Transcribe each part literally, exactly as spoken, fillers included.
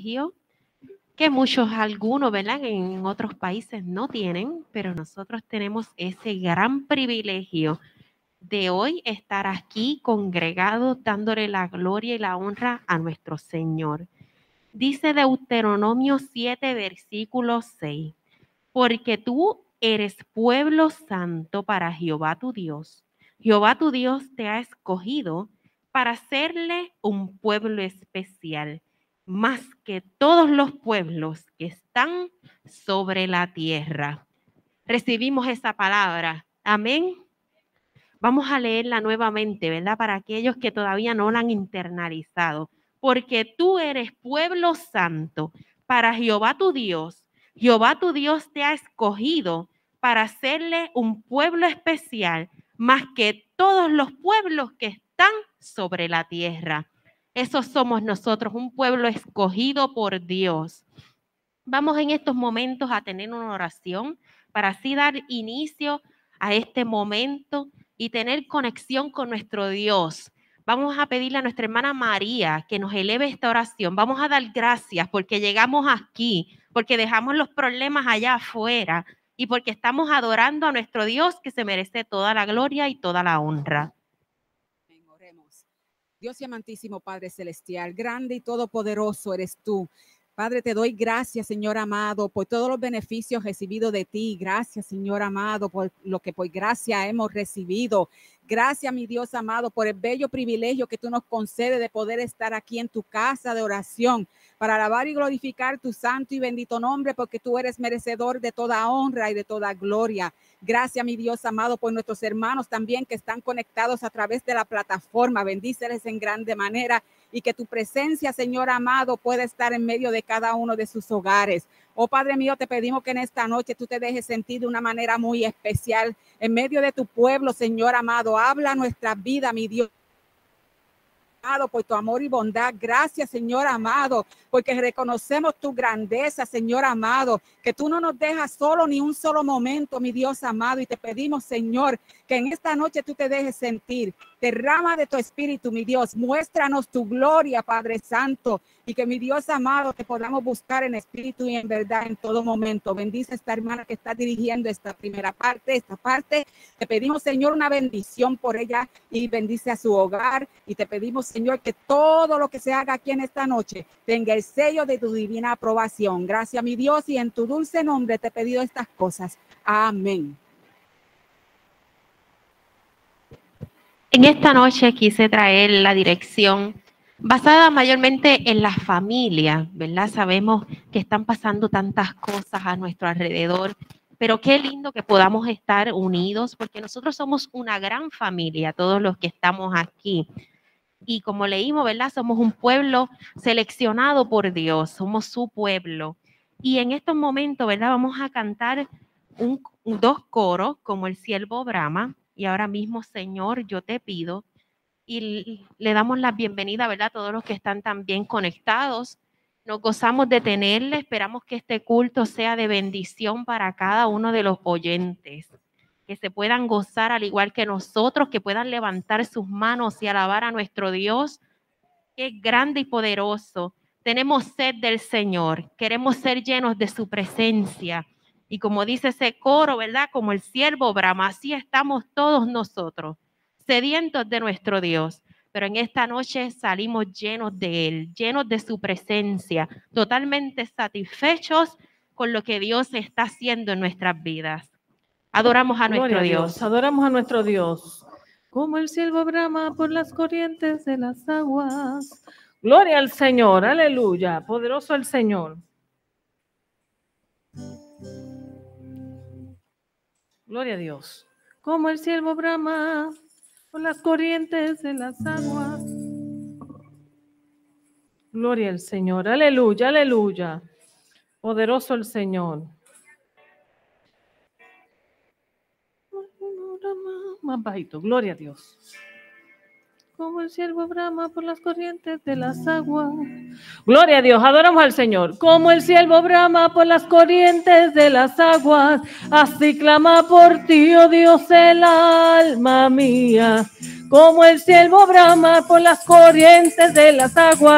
que muchos, algunos, ¿verdad?, en otros países no tienen, pero nosotros tenemos ese gran privilegio de hoy estar aquí congregados dándole la gloria y la honra a nuestro Señor. Dice Deuteronomio siete, versículo seis, porque tú eres pueblo santo para Jehová tu Dios. Jehová tu Dios te ha escogido para hacerle un pueblo especial, más que todos los pueblos que están sobre la tierra. Recibimos esa palabra. Amén. Vamos a leerla nuevamente, ¿verdad? Para aquellos que todavía no la han internalizado. Porque tú eres pueblo santo para Jehová tu Dios. Jehová tu Dios te ha escogido para hacerle un pueblo especial, más que todos los pueblos que están sobre la tierra. Esos somos nosotros, un pueblo escogido por Dios. Vamos en estos momentos a tener una oración para así dar inicio a este momento y tener conexión con nuestro Dios. Vamos a pedirle a nuestra hermana María que nos eleve esta oración. Vamos a dar gracias porque llegamos aquí, porque dejamos los problemas allá afuera y porque estamos adorando a nuestro Dios que se merece toda la gloria y toda la honra. Oremos. Dios y amantísimo Padre Celestial, grande y todopoderoso eres tú. Padre, te doy gracias, Señor amado, por todos los beneficios recibidos de ti. Gracias, Señor amado, por lo que por gracia hemos recibido. Gracias, mi Dios amado, por el bello privilegio que tú nos concedes de poder estar aquí en tu casa de oración para alabar y glorificar tu santo y bendito nombre, porque tú eres merecedor de toda honra y de toda gloria. Gracias, mi Dios amado, por nuestros hermanos también que están conectados a través de la plataforma. Bendíceles en grande manera y que tu presencia, Señor amado, pueda estar en medio de cada uno de sus hogares. Oh Padre mío, te pedimos que en esta noche tú te dejes sentir de una manera muy especial en medio de tu pueblo, Señor amado. Habla nuestra vida, mi Dios, por tu amor y bondad. Gracias, Señor amado, porque reconocemos tu grandeza, Señor amado, que tú no nos dejas solo ni un solo momento, mi Dios amado, y te pedimos, Señor, que en esta noche tú te dejes sentir. Derrama de tu espíritu, mi Dios, muéstranos tu gloria, Padre Santo, y que, mi Dios amado, te podamos buscar en espíritu y en verdad en todo momento. Bendice a esta hermana que está dirigiendo esta primera parte, esta parte. Te pedimos, Señor, una bendición por ella y bendice a su hogar, y te pedimos, Señor, que todo lo que se haga aquí en esta noche tenga el sello de tu divina aprobación. Gracias, mi Dios, y en tu dulce nombre te he pedido estas cosas. Amén. En esta noche quise traer la dirección basada mayormente en la familia, ¿verdad? Sabemos que están pasando tantas cosas a nuestro alrededor, pero qué lindo que podamos estar unidos, porque nosotros somos una gran familia, todos los que estamos aquí. Y como leímos, ¿verdad? Somos un pueblo seleccionado por Dios, somos su pueblo. Y en estos momentos, ¿verdad? Vamos a cantar un, dos coros como el siervo brama. Y ahora mismo, Señor, yo te pido, y le damos la bienvenida, ¿verdad? A todos los que están también conectados. Nos gozamos de tenerle, esperamos que este culto sea de bendición para cada uno de los oyentes, que se puedan gozar al igual que nosotros, que puedan levantar sus manos y alabar a nuestro Dios, que es grande y poderoso. Tenemos sed del Señor, queremos ser llenos de su presencia. Y como dice ese coro, ¿verdad? Como el siervo brama, así estamos todos nosotros, sedientos de nuestro Dios. Pero en esta noche salimos llenos de Él, llenos de su presencia, totalmente satisfechos con lo que Dios está haciendo en nuestras vidas. Adoramos a nuestro Gloria a Dios. Dios. Adoramos a nuestro Dios. Como el siervo brama por las corrientes de las aguas. Gloria al Señor, aleluya. Poderoso el Señor. Gloria a Dios. Como el siervo brama por las corrientes de las aguas. Gloria al Señor, aleluya, aleluya. Poderoso el Señor. Más bajito, gloria a Dios. Como el siervo brama por las corrientes de las aguas. Gloria a Dios, adoramos al Señor. Como el siervo brama por las corrientes de las aguas, así clama por ti, oh Dios, el alma mía. Como el siervo brama por las corrientes de las aguas,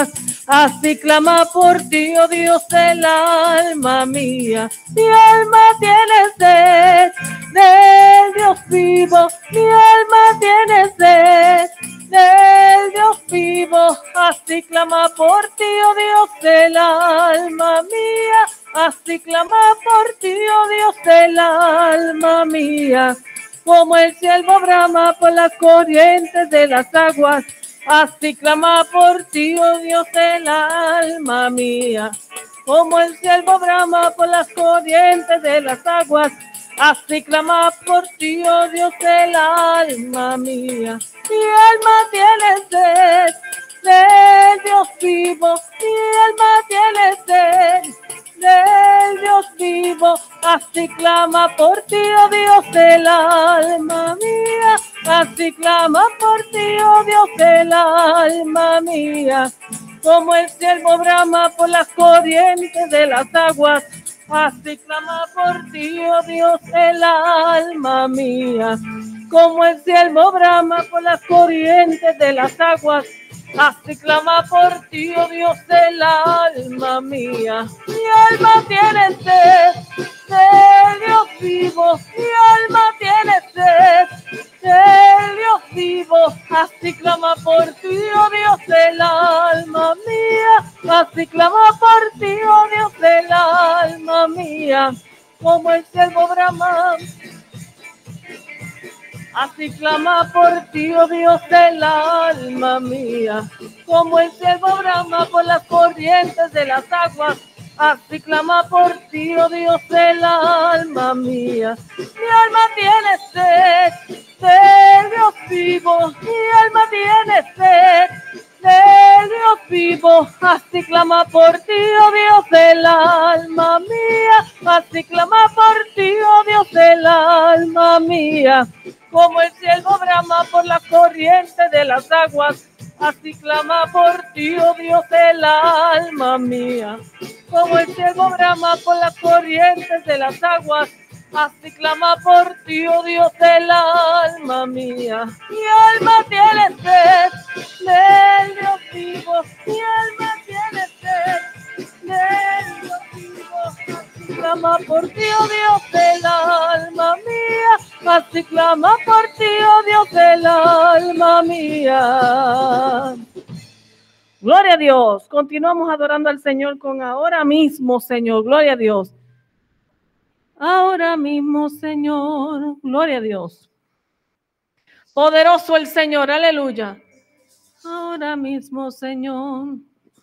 Así clama por ti, oh Dios del alma mía. Mi alma tiene sed del Dios vivo. Mi alma tiene sed del Dios vivo. Así clama por ti, oh Dios del alma mía. Así clama por ti, oh Dios del alma mía. Como el ciervo brama por las corrientes de las aguas, así clama por ti, oh Dios del alma mía. Como el ciervo brama por las corrientes de las aguas, así clama por ti, oh Dios del alma mía. Mi alma tiene sed del Dios vivo, mi alma tiene sed del Dios vivo. Así clama por ti, oh Dios del alma mía. Así clama por ti, oh Dios del alma mía. Como el ciervo brama por las corrientes de las aguas, así clama por ti, oh Dios del alma mía. Como el ciervo brama por las corrientes de las aguas, así clama por ti, oh Dios del alma mía. Mi alma tiene sed del Dios vivo, mi alma tiene sed del Dios vivo. Así clama por ti, oh Dios del alma mía. Así clama por ti, oh Dios del alma mía. Como el ciervo brama, así clama por ti, oh Dios del alma mía. Como el ciervo brama por las corrientes de las aguas, así clama por ti, oh Dios del alma mía. Mi alma tiene sed del Dios vivo, mi alma tiene sed del Dios vivo. Así clama por ti, oh Dios del alma mía. Así clama por ti, oh Dios del alma mía. Como el ciervo brama por las corrientes de las aguas, así clama por ti, oh Dios del alma mía. Como el ciervo brama por las corrientes de las aguas, así clama por ti, oh Dios del alma mía. Mi alma tiene sed del Dios vivo, mi alma tiene sed del Dios vivo. Así clama por ti, oh Dios del alma mía. Así clama por ti, oh Dios del alma mía. Gloria a Dios. Continuamos adorando al Señor con ahora mismo, Señor. Gloria a Dios. Ahora mismo, Señor. Gloria a Dios. Poderoso el Señor. Aleluya. Ahora mismo, Señor.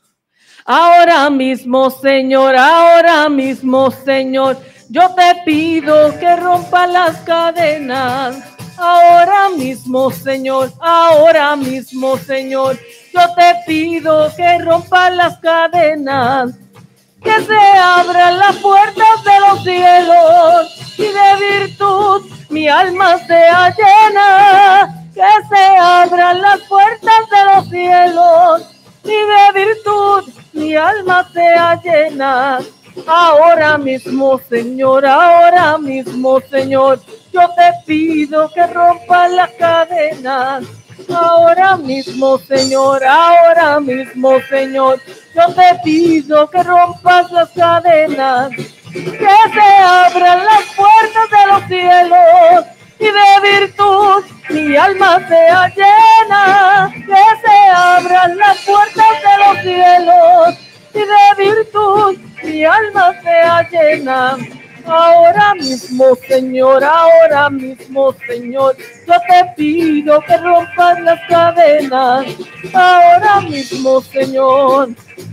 Ahora mismo, Señor. Ahora mismo, Señor. Yo te pido que rompa las cadenas. Ahora mismo, Señor. Ahora mismo, Señor. Yo te pido que rompa las cadenas. Que se abran las puertas de los cielos y de virtud mi alma sea llena. Que se abran las puertas de los cielos y de virtud mi alma sea llena. Ahora mismo, Señor, ahora mismo, Señor, yo te pido que rompas las cadenas. Ahora mismo, Señor, ahora mismo, Señor, yo te pido que rompas las cadenas, que se abran las puertas de los cielos y de virtud mi alma sea llena. Que se abran las puertas de los cielos y de virtud mi alma sea llena. Ahora mismo, Señor, ahora mismo, Señor, yo te pido que rompas las cadenas. Ahora mismo, Señor,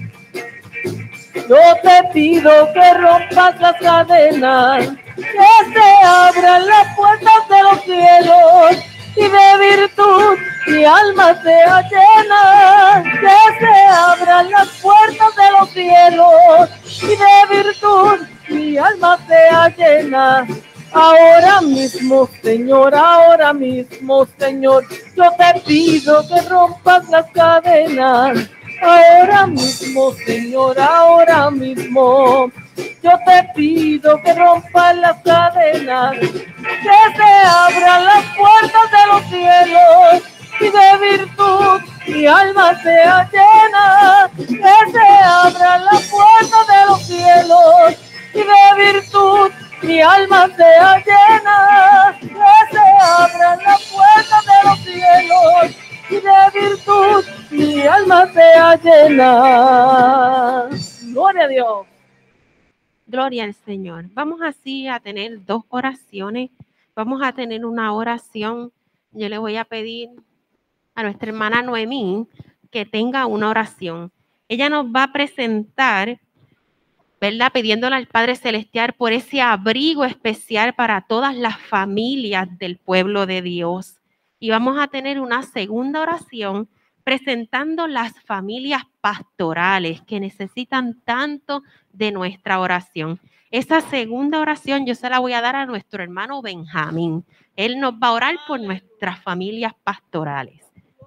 yo te pido que rompas las cadenas, que se abran las puertas de los cielos y de virtud mi alma sea llena. Que se abran las puertas de los cielos y de virtud mi alma sea llena. Ahora mismo, Señor, ahora mismo, Señor, yo te pido que rompas las cadenas. Ahora mismo, Señor, ahora mismo, yo te pido que rompas las cadenas, que se abran las puertas de los cielos y de virtud mi alma sea llena, que se abran las puertas de los cielos, y de virtud mi alma sea llena, que se abran las puertas de los cielos, y de virtud mi alma sea llena. Gloria a Dios. Gloria al Señor. Vamos así a tener dos oraciones. Vamos a tener una oración. Yo le voy a pedir a nuestra hermana Noemí que tenga una oración. Ella nos va a presentar, ¿verdad? Pidiéndole al Padre Celestial por ese abrigo especial para todas las familias del pueblo de Dios. Y vamos a tener una segunda oración presentando las familias pastorales que necesitan tanto de nuestra oración. Esa segunda oración yo se la voy a dar a nuestro hermano Benjamín. Él nos va a orar por nuestras familias pastorales.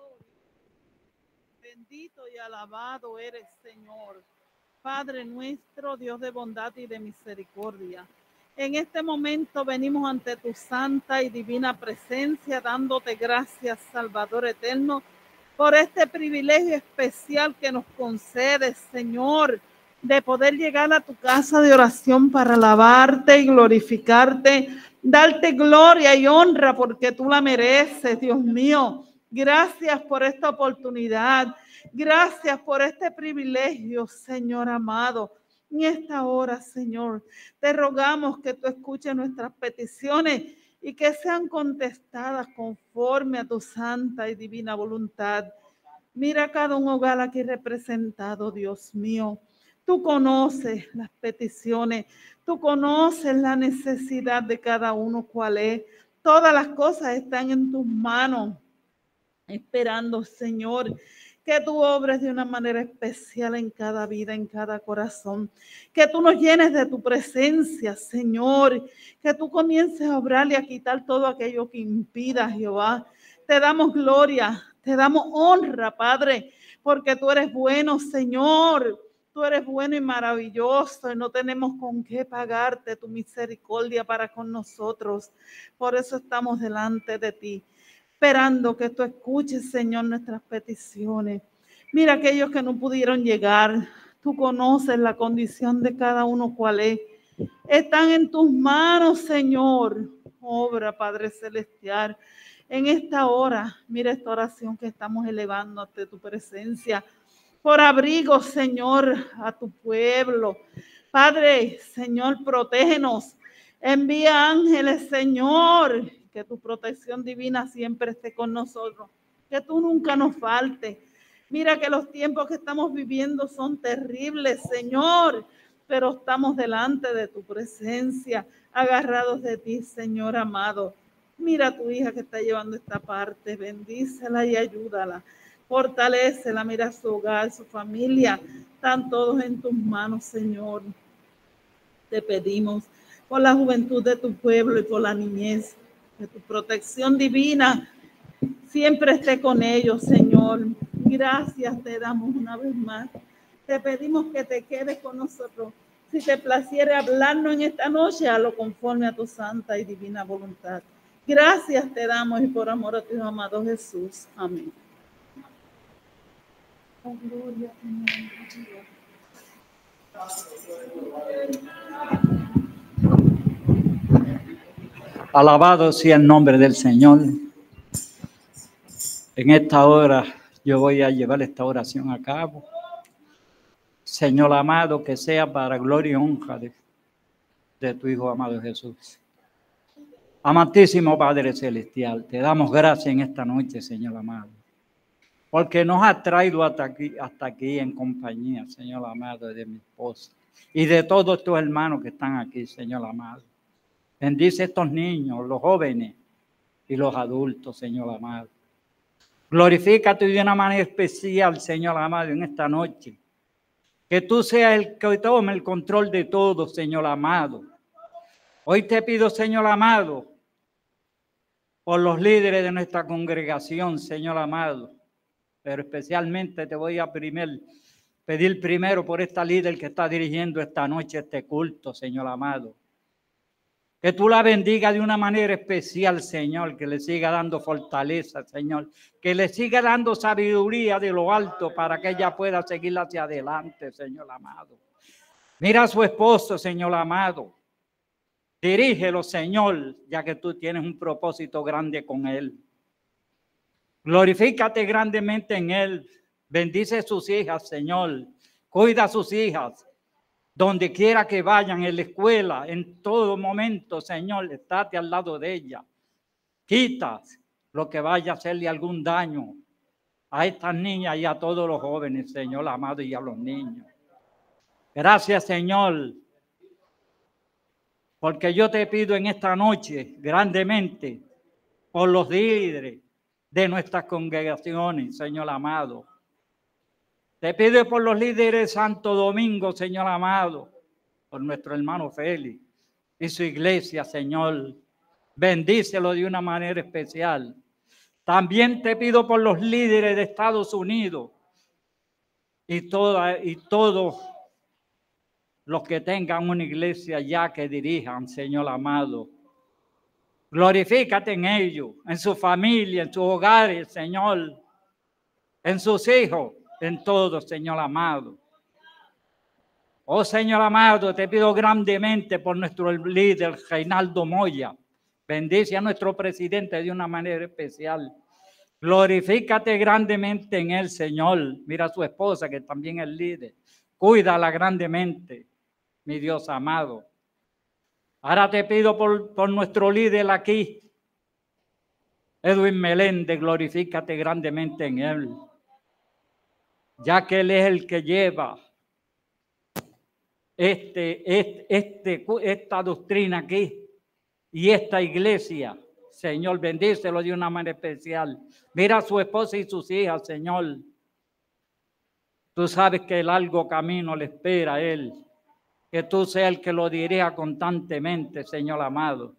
Bendito y alabado eres, Señor, Padre nuestro, Dios de bondad y de misericordia. En este momento venimos ante tu santa y divina presencia, dándote gracias, Salvador eterno, por este privilegio especial que nos concedes, Señor, de poder llegar a tu casa de oración para alabarte y glorificarte, darte gloria y honra porque tú la mereces, Dios mío. Gracias por esta oportunidad. Gracias por este privilegio, Señor amado. En esta hora, Señor, te rogamos que tú escuches nuestras peticiones y que sean contestadas conforme a tu santa y divina voluntad. Mira cada un hogar aquí representado, Dios mío. Tú conoces las peticiones, tú conoces la necesidad de cada uno, cuál es. Todas las cosas están en tus manos, esperando, Señor, que tú obres de una manera especial en cada vida, en cada corazón. Que tú nos llenes de tu presencia, Señor. Que tú comiences a obrar y a quitar todo aquello que impida, Jehová. Te damos gloria, te damos honra, Padre, porque tú eres bueno, Señor. Tú eres bueno y maravilloso y no tenemos con qué pagarte tu misericordia para con nosotros. Por eso estamos delante de ti, esperando que tú escuches, Señor, nuestras peticiones. Mira aquellos que no pudieron llegar. Tú conoces la condición de cada uno, cuál es. Están en tus manos, Señor. Obra, Padre Celestial. En esta hora, mira esta oración que estamos elevando ante tu presencia. Por abrigo, Señor, a tu pueblo. Padre, Señor, protégenos. Envía ángeles, Señor. Que tu protección divina siempre esté con nosotros. Que tú nunca nos faltes. Mira que los tiempos que estamos viviendo son terribles, Señor. Pero estamos delante de tu presencia, agarrados de ti, Señor amado. Mira a tu hija que está llevando esta parte. Bendícela y ayúdala. Fortalécela, mira su hogar, su familia. Están todos en tus manos, Señor. Te pedimos por la juventud de tu pueblo y por la niñez, que tu protección divina siempre esté con ellos, Señor. Gracias te damos una vez más. Te pedimos que te quedes con nosotros. Si te placiere hablarnos en esta noche, a lo conforme a tu santa y divina voluntad. Gracias te damos y por amor a tu amado Jesús. Amén. Oh, gloria, Señor. Alabado sea el nombre del Señor. En esta hora yo voy a llevar esta oración a cabo. Señor amado, que sea para gloria y honra de, de tu Hijo amado Jesús. Amantísimo Padre Celestial, te damos gracias en esta noche, Señor amado, porque nos has traído hasta aquí, hasta aquí en compañía, Señor amado, de mi esposa y de todos estos hermanos que están aquí, Señor amado. Bendice a estos niños, los jóvenes y los adultos, Señor amado. Glorifícate de una manera especial, Señor amado, en esta noche. Que tú seas el que tome el control de todo, Señor amado. Hoy te pido, Señor amado, por los líderes de nuestra congregación, Señor amado. Pero especialmente te voy a primer, pedir primero por esta líder que está dirigiendo esta noche este culto, Señor amado. Que tú la bendiga de una manera especial, Señor, que le siga dando fortaleza, Señor, que le siga dando sabiduría de lo alto para que ella pueda seguir hacia adelante, Señor amado. Mira a su esposo, Señor amado. Dirígelo, Señor, ya que tú tienes un propósito grande con él. Glorifícate grandemente en él. Bendice a sus hijas, Señor. Cuida a sus hijas. Donde quiera que vayan, en la escuela, en todo momento, Señor, estate al lado de ella. Quita lo que vaya a hacerle algún daño a estas niñas y a todos los jóvenes, Señor amado, y a los niños. Gracias, Señor, porque yo te pido en esta noche grandemente por los líderes de nuestras congregaciones, Señor amado. Te pido por los líderes de Santo Domingo, Señor amado, por nuestro hermano Félix y su iglesia, Señor. Bendícelo de una manera especial. También te pido por los líderes de Estados Unidos y, toda, y todos los que tengan una iglesia ya que dirijan, Señor amado. Glorifícate en ellos, en su familia, en sus hogares, Señor, en sus hijos. En todo, Señor amado. Oh, Señor amado, te pido grandemente por nuestro líder, Reinaldo Moya. Bendice a nuestro presidente de una manera especial. Glorifícate grandemente en él, Señor. Mira a su esposa, que también es líder. Cuídala grandemente, mi Dios amado. Ahora te pido por, por nuestro líder aquí, Edwin Meléndez. Glorifícate grandemente en él, ya que él es el que lleva este, este, este, esta doctrina aquí y esta iglesia. Señor, bendícelo de una manera especial. Mira a su esposa y sus hijas, Señor. Tú sabes que el largo camino le espera a él. Que tú seas el que lo dirija constantemente, Señor amado.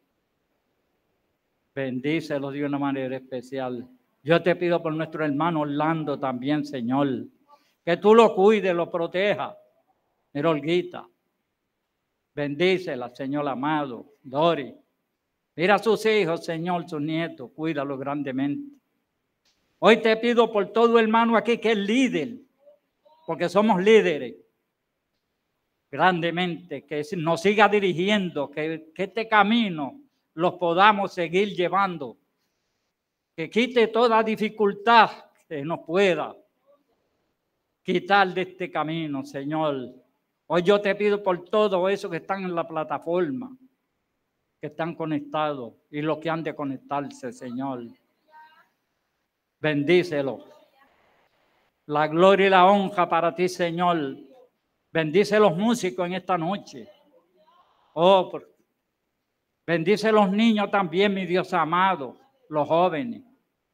Bendícelo de una manera especial. Yo te pido por nuestro hermano Orlando también, Señor, que tú lo cuides, lo protejas. Mira, Olguita, bendícela, Señor amado. Dori, mira a sus hijos, Señor, sus nietos, cuídalos grandemente. Hoy te pido por todo hermano aquí que es líder, porque somos líderes, grandemente, que nos siga dirigiendo, que, que este camino los podamos seguir llevando. Que quite toda dificultad que nos pueda quitar de este camino, Señor. Hoy yo te pido por todo eso que están en la plataforma, que están conectados y los que han de conectarse, Señor. Bendícelo. La gloria y la honra para ti, Señor. Bendice los músicos en esta noche. Oh, bendice los niños también, mi Dios amado. Los jóvenes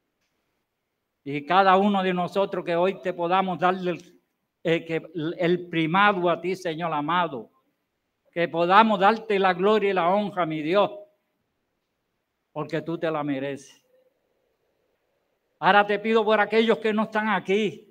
y cada uno de nosotros que hoy te podamos darle el, eh, que, el primado a ti, Señor amado, que podamos darte la gloria y la honra, mi Dios, porque tú te la mereces. Ahora te pido por aquellos que no están aquí,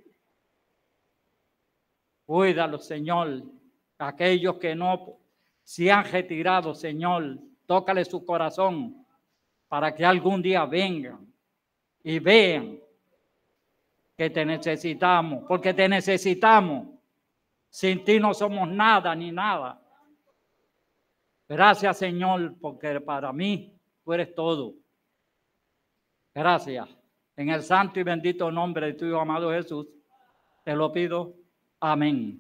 cuídalos, Señor. Aquellos que no se han retirado, Señor, tócale su corazón, para que algún día vengan y vean que te necesitamos, porque te necesitamos. Sin ti no somos nada ni nada. Gracias, Señor, porque para mí tú eres todo. Gracias. En el santo y bendito nombre de tu Hijo amado Jesús, te lo pido. Amén.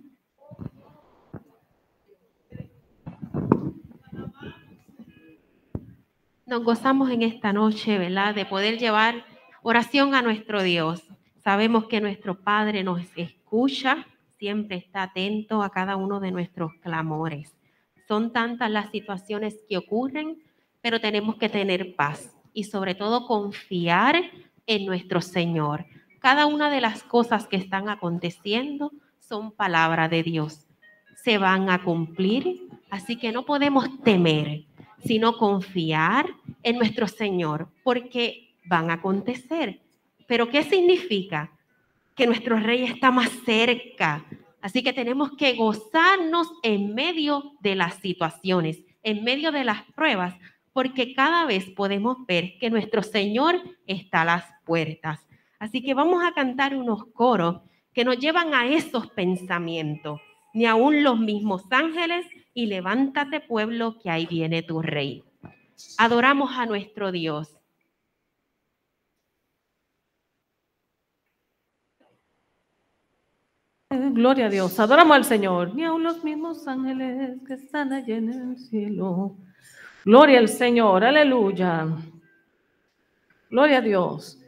Nos gozamos en esta noche, ¿verdad?, de poder llevar oración a nuestro Dios. Sabemos que nuestro Padre nos escucha, siempre está atento a cada uno de nuestros clamores. Son tantas las situaciones que ocurren, pero tenemos que tener paz y sobre todo confiar en nuestro Señor. Cada una de las cosas que están aconteciendo son palabra de Dios. Se van a cumplir, así que no podemos temer, sino confiar en nuestro Señor, porque van a acontecer. ¿Pero qué significa? Que nuestro Rey está más cerca. Así que tenemos que gozarnos en medio de las situaciones. en medio de las pruebas, porque cada vez podemos ver que nuestro Señor está a las puertas. Así que vamos a cantar unos coros que nos llevan a esos pensamientos. Ni aun los mismos ángeles, y levántate pueblo, que ahí viene tu rey. Adoramos a nuestro Dios. Gloria a Dios, adoramos al Señor. Ni aun los mismos ángeles que están allá en el cielo. Gloria al Señor, aleluya. Gloria a Dios.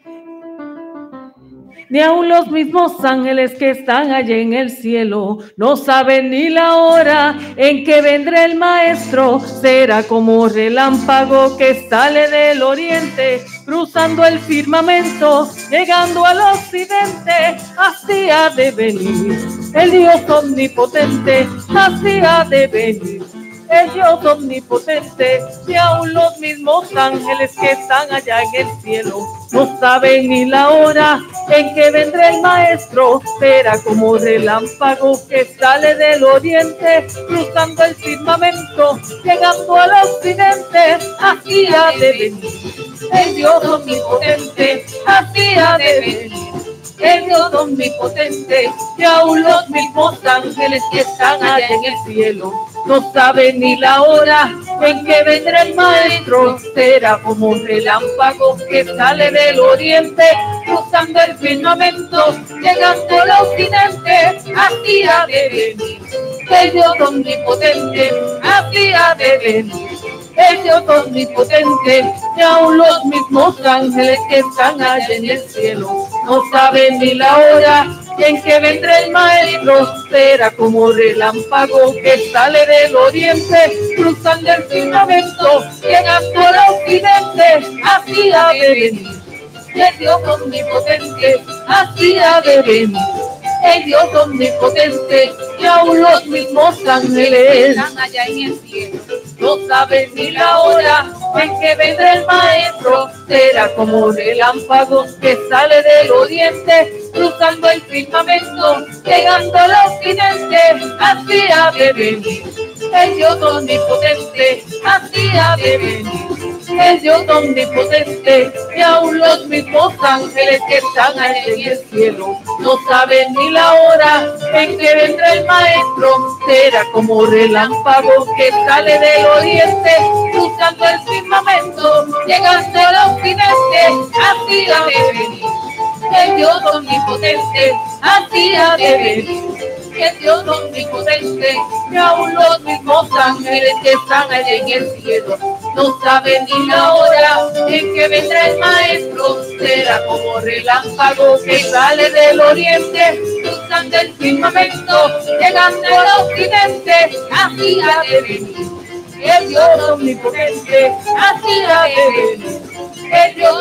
Ni aun los mismos ángeles que están allá en el cielo no saben ni la hora en que vendrá el Maestro. Será como relámpago que sale del oriente, cruzando el firmamento, llegando al occidente. Así ha de venir el Dios omnipotente, así ha de venir el Dios omnipotente. Y aún los mismos ángeles que están allá en el cielo no saben ni la hora en que vendrá el Maestro. Será como relámpago que sale del oriente, cruzando el firmamento, llegando al occidente. Así ha de venir el Dios omnipotente, así ha de venir el Dios omnipotente. Y aún los mismos ángeles que están allá en el cielo no saben ni la hora en que vendrá el Maestro. Será como un relámpago que sale del oriente, cruzando el firmamento, llegando al occidente. Así ha de venir el Dios omnipotente, así ha de venir el Dios omnipotente. Y aún los mismos ángeles que están allá en el cielo no saben ni la hora en que vendrá el Maestro. Será como relámpago que sale del oriente, cruzando el firmamento, llegando al occidente. Así ha de venir el Dios omnipotente, así ha de venir el Dios omnipotente. Y aún los mismos ángeles están allá en el cielo no saben ni la hora en que vendrá el Maestro. Será como relámpagos que sale del oriente, cruzando el firmamento, llegando al occidente. Así ha de venir el Dios omnipotente, así ha de venir el Dios omnipotente. Y aún los mismos ángeles que están allá en el cielo no saben ni la hora en que vendrá el Maestro. Será como relámpago que sale del oriente, cruzando el firmamento, llegando al occidente. Así ha de venir el Dios omnipotente, así ha de venir el Dios omnipotente. Y aún los mismos ángeles que están allá en el cielo no saben ni la hora en que vendrá el Maestro. Será como relámpago que sale del oriente, cruzando el firmamento, llegando al occidente. Así ha de venir el Dios omnipotente, así ha de venir el Dios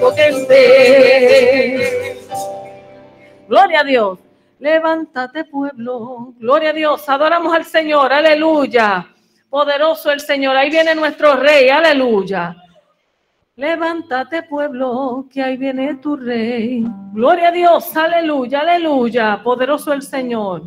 omnipotente. Gloria a Dios. Levántate, pueblo. Gloria a Dios. Adoramos al Señor. Aleluya. Poderoso el Señor. Ahí viene nuestro Rey. Aleluya. Levántate, pueblo, que ahí viene tu Rey. Gloria a Dios. Aleluya. Aleluya. Poderoso el Señor.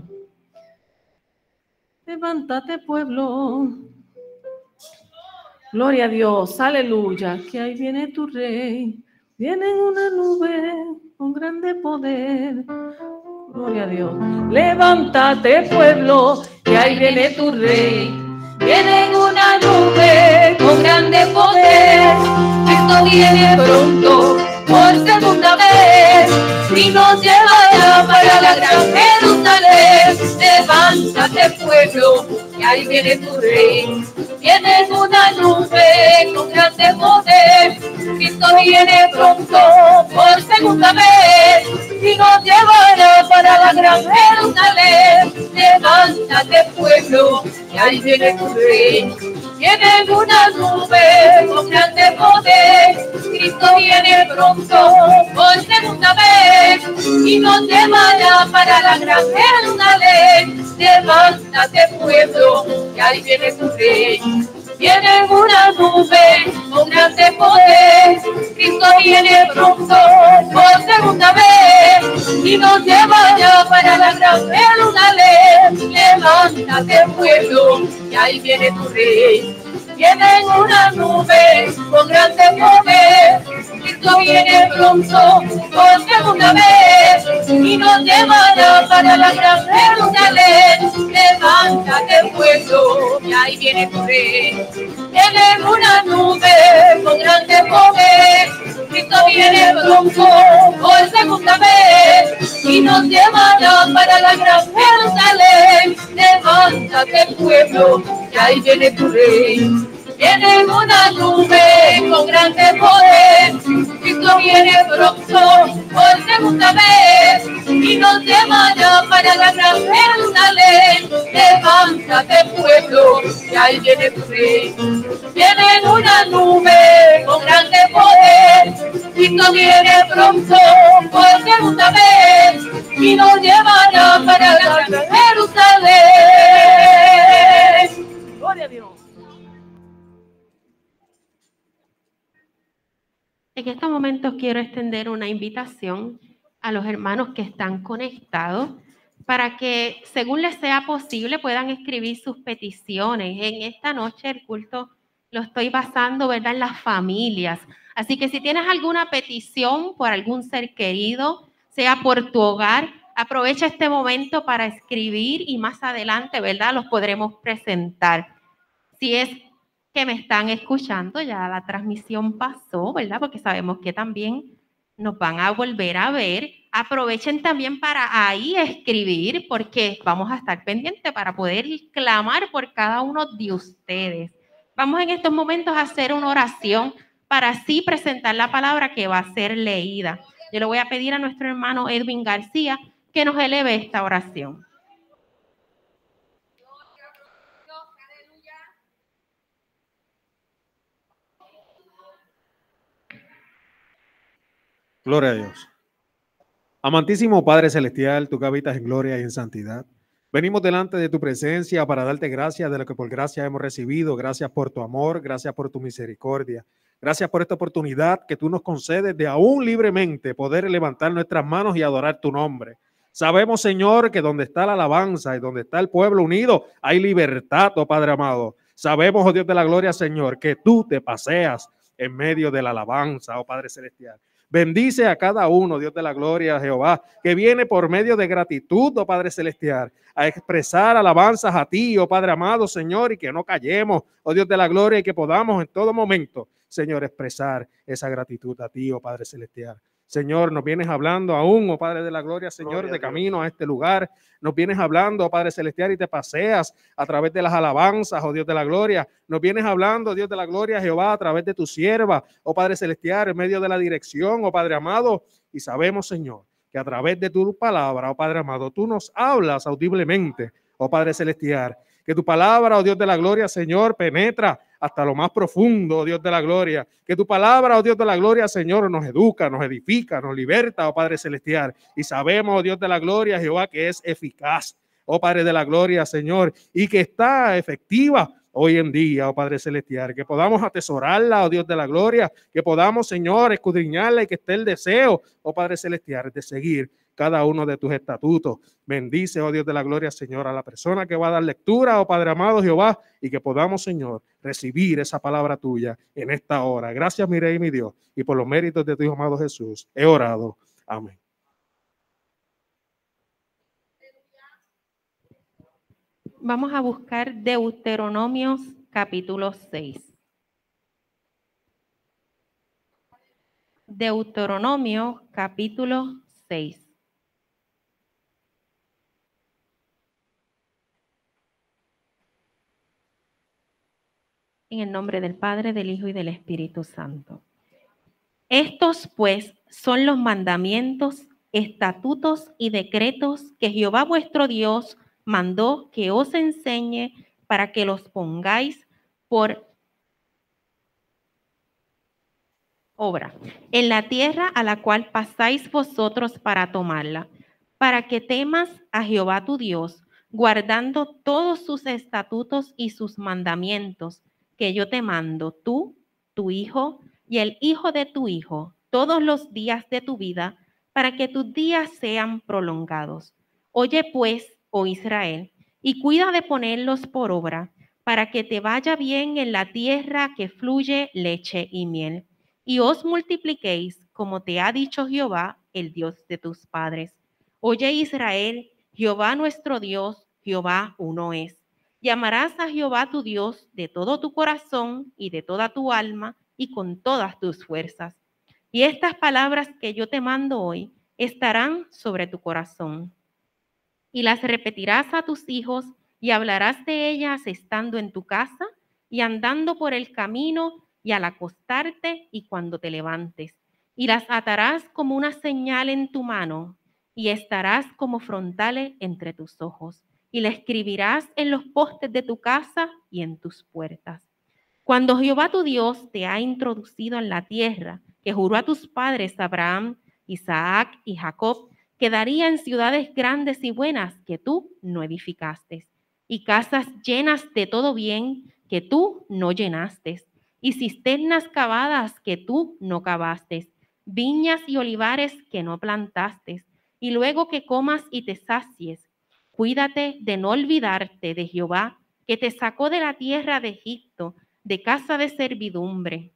Levántate, pueblo. Gloria a Dios. Aleluya. Que ahí viene tu Rey. Viene en una nube con grande poder. Gloria a Dios. Levántate, pueblo, que ahí viene tu Rey. Viene en una nube con grande poder. Cristo viene pronto por segunda vez y nos llevará para la gran Jerusalén. Levántate, pueblo, que ahí viene tu Rey. Viene en una nube con grande poder. Cristo viene pronto por segunda vez y nos llevará para la gran Jerusalén. Levántate, pueblo, que ahí viene tu Rey. Viene en una nube con grande poder. Cristo viene pronto por segunda vez y nos llevará para la gran Jerusalén. Levántate, pueblo, que ahí viene tu Rey. viene en una nube con grande poder. Cristo viene pronto por segunda vez y nos lleva ya para la gran Jerusalén. Levántate, pueblo, y ahí viene tu rey. Viene en una nube con grande poder. Cristo viene pronto por segunda vez y nos llevará para la gran Jerusalén. Levántate, pueblo, y ahí viene tu rey. Viene en una nube con grande poder. Cristo viene pronto por segunda vez y nos llevará para la gran Jerusalén. Levántate, pueblo, y ahí viene tu rey. Viene en una nube con grande poder. Cristo viene pronto por segunda vez y nos llevará para la gran Jerusalén. Levántate, pueblo, y ahí viene tu rey. Viene en una nube con grande poder. Cristo viene pronto por segunda vez y nos llevará para la gran Jerusalén. Gloria a Dios. En estos momentos quiero extender una invitación a los hermanos que están conectados para que, según les sea posible, puedan escribir sus peticiones. En esta noche el culto lo estoy basando, ¿verdad?, en las familias. Así que si tienes alguna petición por algún ser querido, sea por tu hogar, aprovecha este momento para escribir y más adelante, ¿verdad?, los podremos presentar. Si es que me están escuchando, ya la transmisión pasó, ¿verdad? Porque sabemos que también nos van a volver a ver. Aprovechen también para ahí escribir, porque vamos a estar pendientes para poder clamar por cada uno de ustedes. Vamos en estos momentos a hacer una oración para así presentar la palabra que va a ser leída. Yo le voy a pedir a nuestro hermano Edwin García que nos eleve esta oración. Gloria a Dios. Amantísimo Padre Celestial, tú que habitas en gloria y en santidad, venimos delante de tu presencia para darte gracias de lo que por gracia hemos recibido. Gracias por tu amor, gracias por tu misericordia. Gracias por esta oportunidad que tú nos concedes de aún libremente poder levantar nuestras manos y adorar tu nombre. Sabemos, Señor, que donde está la alabanza y donde está el pueblo unido, hay libertad, oh Padre amado. Sabemos, oh Dios de la gloria, Señor, que tú te paseas en medio de la alabanza, oh Padre Celestial. Bendice a cada uno, Dios de la gloria, Jehová, que viene por medio de gratitud, oh Padre Celestial, a expresar alabanzas a ti, oh Padre amado, Señor, y que no callemos, oh Dios de la gloria, y que podamos en todo momento, Señor, expresar esa gratitud a ti, oh Padre Celestial. Señor, nos vienes hablando aún, oh Padre de la gloria, Señor, gloria de camino a este lugar. Nos vienes hablando, oh Padre Celestial, y te paseas a través de las alabanzas, oh Dios de la gloria. Nos vienes hablando, Dios de la gloria, Jehová, a través de tu sierva, oh Padre Celestial, en medio de la dirección, oh Padre amado. Y sabemos, Señor, que a través de tu palabra, oh Padre amado, tú nos hablas audiblemente, oh Padre Celestial. Que tu palabra, oh Dios de la gloria, Señor, penetra hasta lo más profundo, oh Dios de la gloria. Que tu palabra, oh Dios de la gloria, Señor, nos educa, nos edifica, nos liberta, oh Padre Celestial. Y sabemos, oh Dios de la gloria, Jehová, que es eficaz, oh Padre de la gloria, Señor, y que está efectiva hoy en día, oh Padre Celestial. Que podamos atesorarla, oh Dios de la gloria, que podamos, Señor, escudriñarla y que esté el deseo, oh Padre Celestial, de seguir cada uno de tus estatutos. Bendice, oh Dios de la gloria, Señor, a la persona que va a dar lectura, oh Padre amado Jehová, y que podamos, Señor, recibir esa palabra tuya en esta hora. Gracias, mi Rey y mi Dios, y por los méritos de tu Hijo amado Jesús, he orado. Amén. Vamos a buscar Deuteronomios capítulo seis. Deuteronomio capítulo seis. En el nombre del Padre, del Hijo y del Espíritu Santo. Estos, pues, son los mandamientos, estatutos y decretos que Jehová vuestro Dios mandó que os enseñe para que los pongáis por obra en la tierra a la cual pasáis vosotros para tomarla, para que temas a Jehová tu Dios, guardando todos sus estatutos y sus mandamientos, que yo te mando, tú, tu hijo y el hijo de tu hijo, todos los días de tu vida, para que tus días sean prolongados. Oye pues, oh Israel, y cuida de ponerlos por obra, para que te vaya bien en la tierra que fluye leche y miel, y os multipliquéis, como te ha dicho Jehová, el Dios de tus padres. Oye Israel, Jehová nuestro Dios, Jehová uno es. Y amarás a Jehová tu Dios de todo tu corazón y de toda tu alma y con todas tus fuerzas. Y estas palabras que yo te mando hoy estarán sobre tu corazón. Y las repetirás a tus hijos y hablarás de ellas estando en tu casa y andando por el camino y al acostarte y cuando te levantes. Y las atarás como una señal en tu mano y estarás como frontales entre tus ojos. Y la escribirás en los postes de tu casa y en tus puertas. Cuando Jehová tu Dios te ha introducido en la tierra que juró a tus padres Abraham, Isaac y Jacob, que daría en ciudades grandes y buenas que tú no edificaste, y casas llenas de todo bien que tú no llenaste, y cisternas cavadas que tú no cavaste, viñas y olivares que no plantaste, y luego que comas y te sacies, cuídate de no olvidarte de Jehová, que te sacó de la tierra de Egipto, de casa de servidumbre.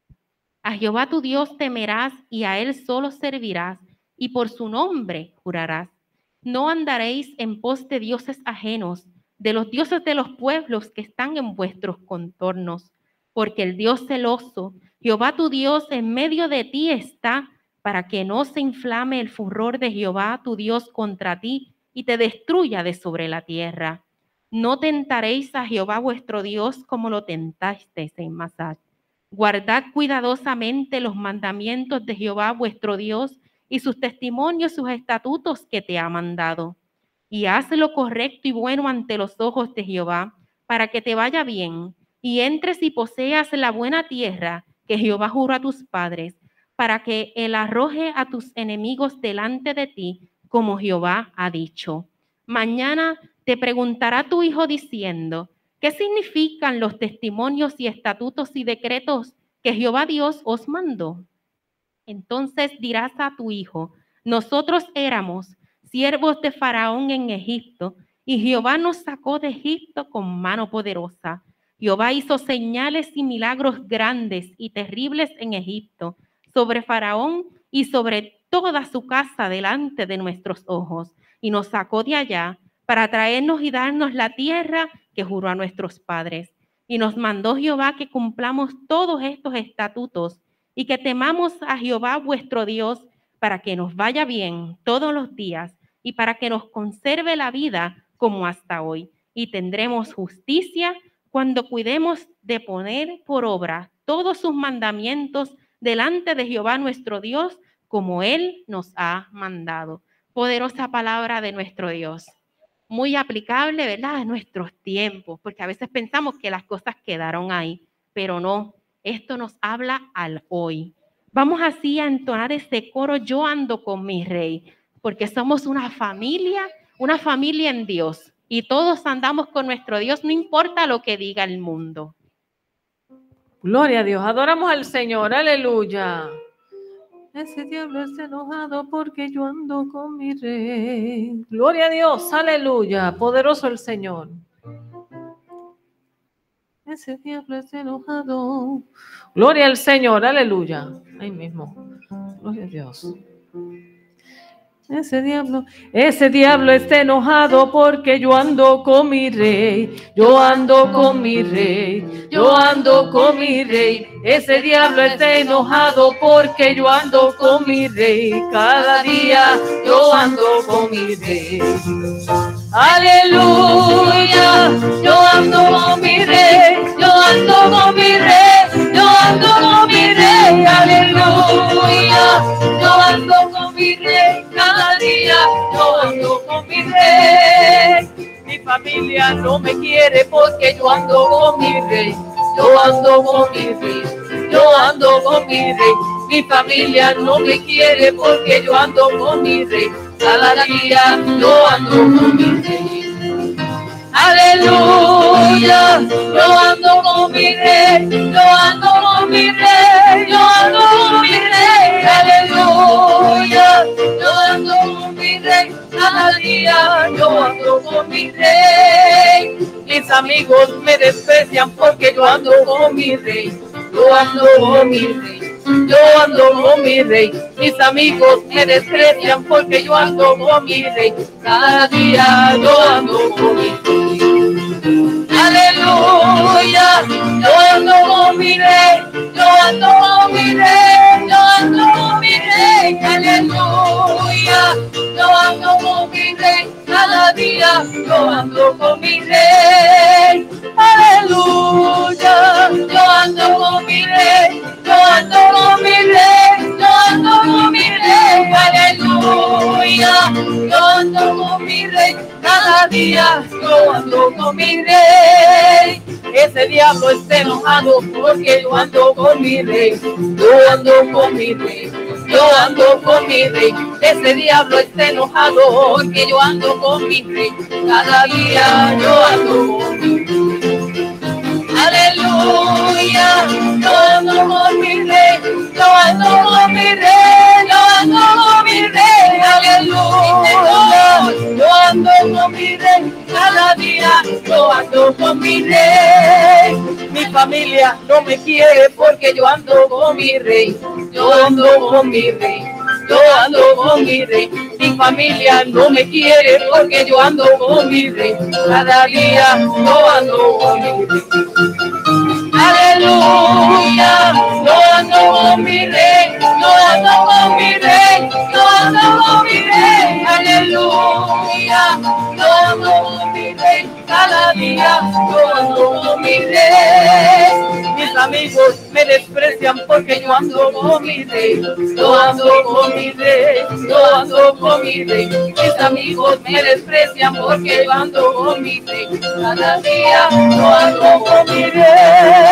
A Jehová tu Dios temerás y a él solo servirás, y por su nombre jurarás. No andaréis en pos de dioses ajenos, de los dioses de los pueblos que están en vuestros contornos, porque el Dios celoso, Jehová tu Dios, en medio de ti está, para que no se inflame el furor de Jehová tu Dios contra ti y te destruya de sobre la tierra. No tentaréis a Jehová vuestro Dios como lo tentasteis en Masah. Guardad cuidadosamente los mandamientos de Jehová vuestro Dios y sus testimonios, sus estatutos que te ha mandado. Y haz lo correcto y bueno ante los ojos de Jehová, para que te vaya bien, y entres y poseas la buena tierra que Jehová juró a tus padres, para que él arroje a tus enemigos delante de ti, como Jehová ha dicho. Mañana te preguntará tu hijo diciendo, ¿qué significan los testimonios y estatutos y decretos que Jehová Dios os mandó? Entonces dirás a tu hijo, nosotros éramos siervos de Faraón en Egipto, y Jehová nos sacó de Egipto con mano poderosa. Jehová hizo señales y milagros grandes y terribles en Egipto, sobre Faraón y sobre toda su casa delante de nuestros ojos, y nos sacó de allá para traernos y darnos la tierra que juró a nuestros padres. Y nos mandó Jehová que cumplamos todos estos estatutos y que temamos a Jehová vuestro Dios, para que nos vaya bien todos los días y para que nos conserve la vida como hasta hoy. Y tendremos justicia cuando cuidemos de poner por obra todos sus mandamientos delante de Jehová nuestro Dios, como Él nos ha mandado. Poderosa palabra de nuestro Dios. Muy aplicable, ¿verdad?, a nuestros tiempos, porque a veces pensamos que las cosas quedaron ahí, pero no. Esto nos habla al hoy. Vamos así a entonar este coro, yo ando con mi rey, porque somos una familia, una familia en Dios, y todos andamos con nuestro Dios, no importa lo que diga el mundo. Gloria a Dios, adoramos al Señor, aleluya. Ese diablo está enojado porque yo ando con mi rey. Gloria a Dios, aleluya, poderoso el Señor. Ese diablo está enojado. Gloria al Señor, aleluya. Ahí mismo. Gloria a Dios. Ese diablo, ese diablo está enojado porque yo ando con mi rey. Yo ando con mi rey. Yo ando con mi rey. Ese diablo está enojado porque yo ando con mi rey. Cada día yo ando con mi rey. Aleluya, yo ando con mi rey, yo ando con mi rey, yo ando con mi rey, aleluya, yo ando con mi rey, cada día yo ando con mi rey. Mi familia no me quiere porque yo ando con mi rey, yo ando con mi rey, yo ando con mi rey. Mi familia no me quiere porque yo ando con mi rey. Cada día yo ando con mi rey. Aleluya, aleluya, yo ando con mi rey, yo ando con mi rey, yo ando con mi rey, aleluya, yo ando con mi rey, cada día yo ando con mi rey. Mis amigos me desprecian porque yo ando con mi rey, yo ando con mi rey, yo ando con mi rey. Mis amigos me desprecian porque yo ando con mi rey, cada día yo ando con mi rey. Aleluya, yo ando con mi rey, yo ando con mi rey, yo ando con mi rey, aleluya, yo ando con mi rey, cada día yo ando con mi rey, aleluya, yo ando con mi rey, yo ando con mi rey, yo ando con mi rey, aleluya, yo ando con mi rey, cada día yo ando con mi rey. Ese diablo está enojado porque yo ando con mi rey, yo ando con mi rey, yo ando con mi rey. Ese diablo está enojado porque yo ando con mi rey, cada día yo ando con mi rey. Aleluya, yo ando con mi rey, yo ando con mi rey, yo ando con mi rey, aleluya, yo ando con mi rey, cada día yo ando con mi rey. Mi familia no me quiere porque yo ando con mi rey, yo ando con mi rey, yo ando con mi rey. Mi familia no me quiere porque yo ando con mi rey, cada día yo ando con mi rey. Aleluya, yo ando con mi rey, yo ando con mi rey, yo ando con mi rey, aleluya, yo ando con mi rey, cada día yo ando con mi rey. Mis amigos me desprecian porque yo ando con mi rey, yo ando con mi rey, yo ando con mi rey. Mis amigos me desprecian porque yo ando con mi rey, cada día yo ando con mi rey.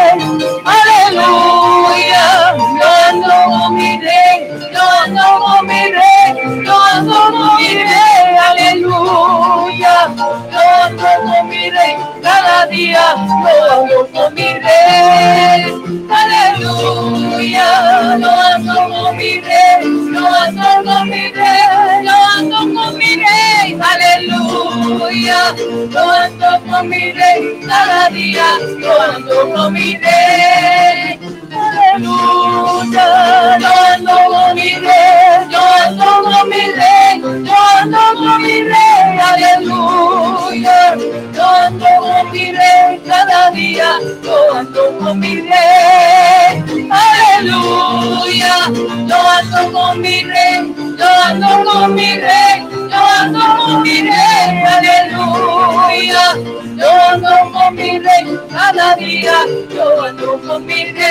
Aleluya, yo ando con mi rey, yo ando con mi rey, yo ando con mi rey, aleluya, yo ando con mi rey, cada día yo ando con mi rey, aleluya, yo ando con mi rey, yo ando con mi rey, yo ando con mi rey, aleluya, yo ando con mi rey, cada día yo ando con mi rey, aleluya, yo ando con mi rey, yo ando con mi rey, yo ando con mi rey, aleluya, yo ando con mi rey, cada día yo ando con mi rey, aleluya, yo ando con mi rey, yo ando con mi rey, yo ando con mi rey, aleluya, yo ando con mi rey, cada día yo ando con mi rey.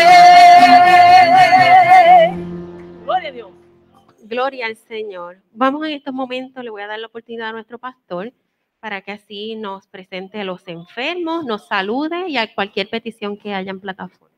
Gloria a Dios. Gloria al Señor. Vamos en estos momentos, le voy a dar la oportunidad a nuestro pastor para que así nos presente a los enfermos, nos salude y a cualquier petición que haya en plataforma.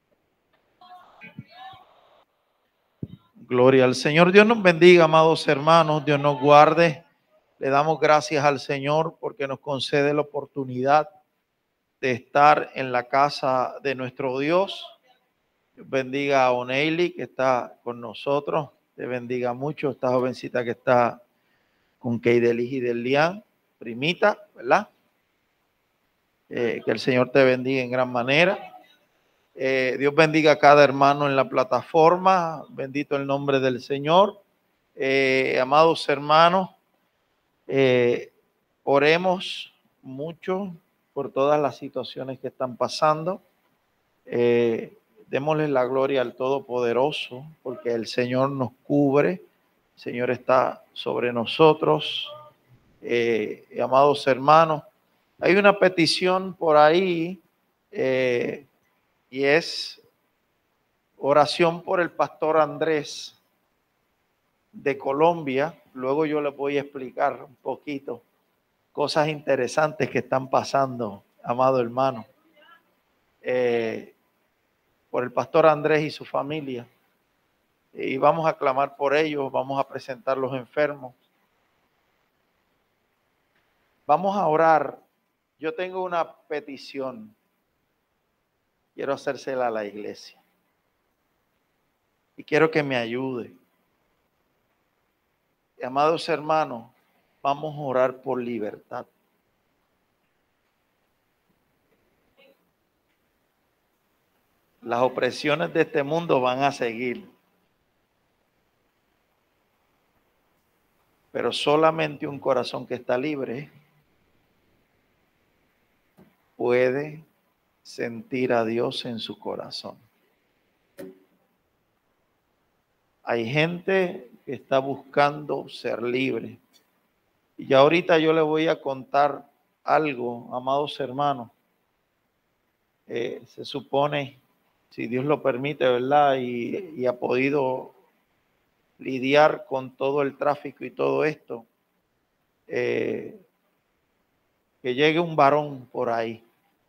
Gloria al Señor. Dios nos bendiga, amados hermanos. Dios nos guarde. Le damos gracias al Señor porque nos concede la oportunidad de estar en la casa de nuestro Dios. Dios bendiga a Oneili que está con nosotros. Te bendiga mucho esta jovencita que está con Keidelis y Delian, primita, ¿verdad? Eh, que el Señor te bendiga en gran manera. Eh, Dios bendiga a cada hermano en la plataforma. Bendito el nombre del Señor. Eh, amados hermanos, eh, oremos mucho por todas las situaciones que están pasando. Eh, démosle la gloria al Todopoderoso porque el Señor nos cubre. El Señor está sobre nosotros. Eh, amados hermanos, hay una petición por ahí eh, y es oración por el pastor Andrés de Colombia. Luego yo les voy a explicar un poquito cosas interesantes que están pasando, amado hermano, eh, por el pastor Andrés y su familia. Y vamos a clamar por ellos, vamos a presentar los enfermos. Vamos a orar yo tengo una petición. Quiero hacérsela a la iglesia. Y quiero que me ayude. Y, amados hermanos, vamos a orar por libertad. Las opresiones de este mundo van a seguir. Pero solamente un corazón que está libre puede sentir a Dios en su corazón. Hay gente que está buscando ser libre. Y ya ahorita yo le voy a contar algo, amados hermanos. Eh, se supone, si Dios lo permite, ¿verdad? Y, y ha podido lidiar con todo el tráfico y todo esto. Eh, que llegue un varón por ahí.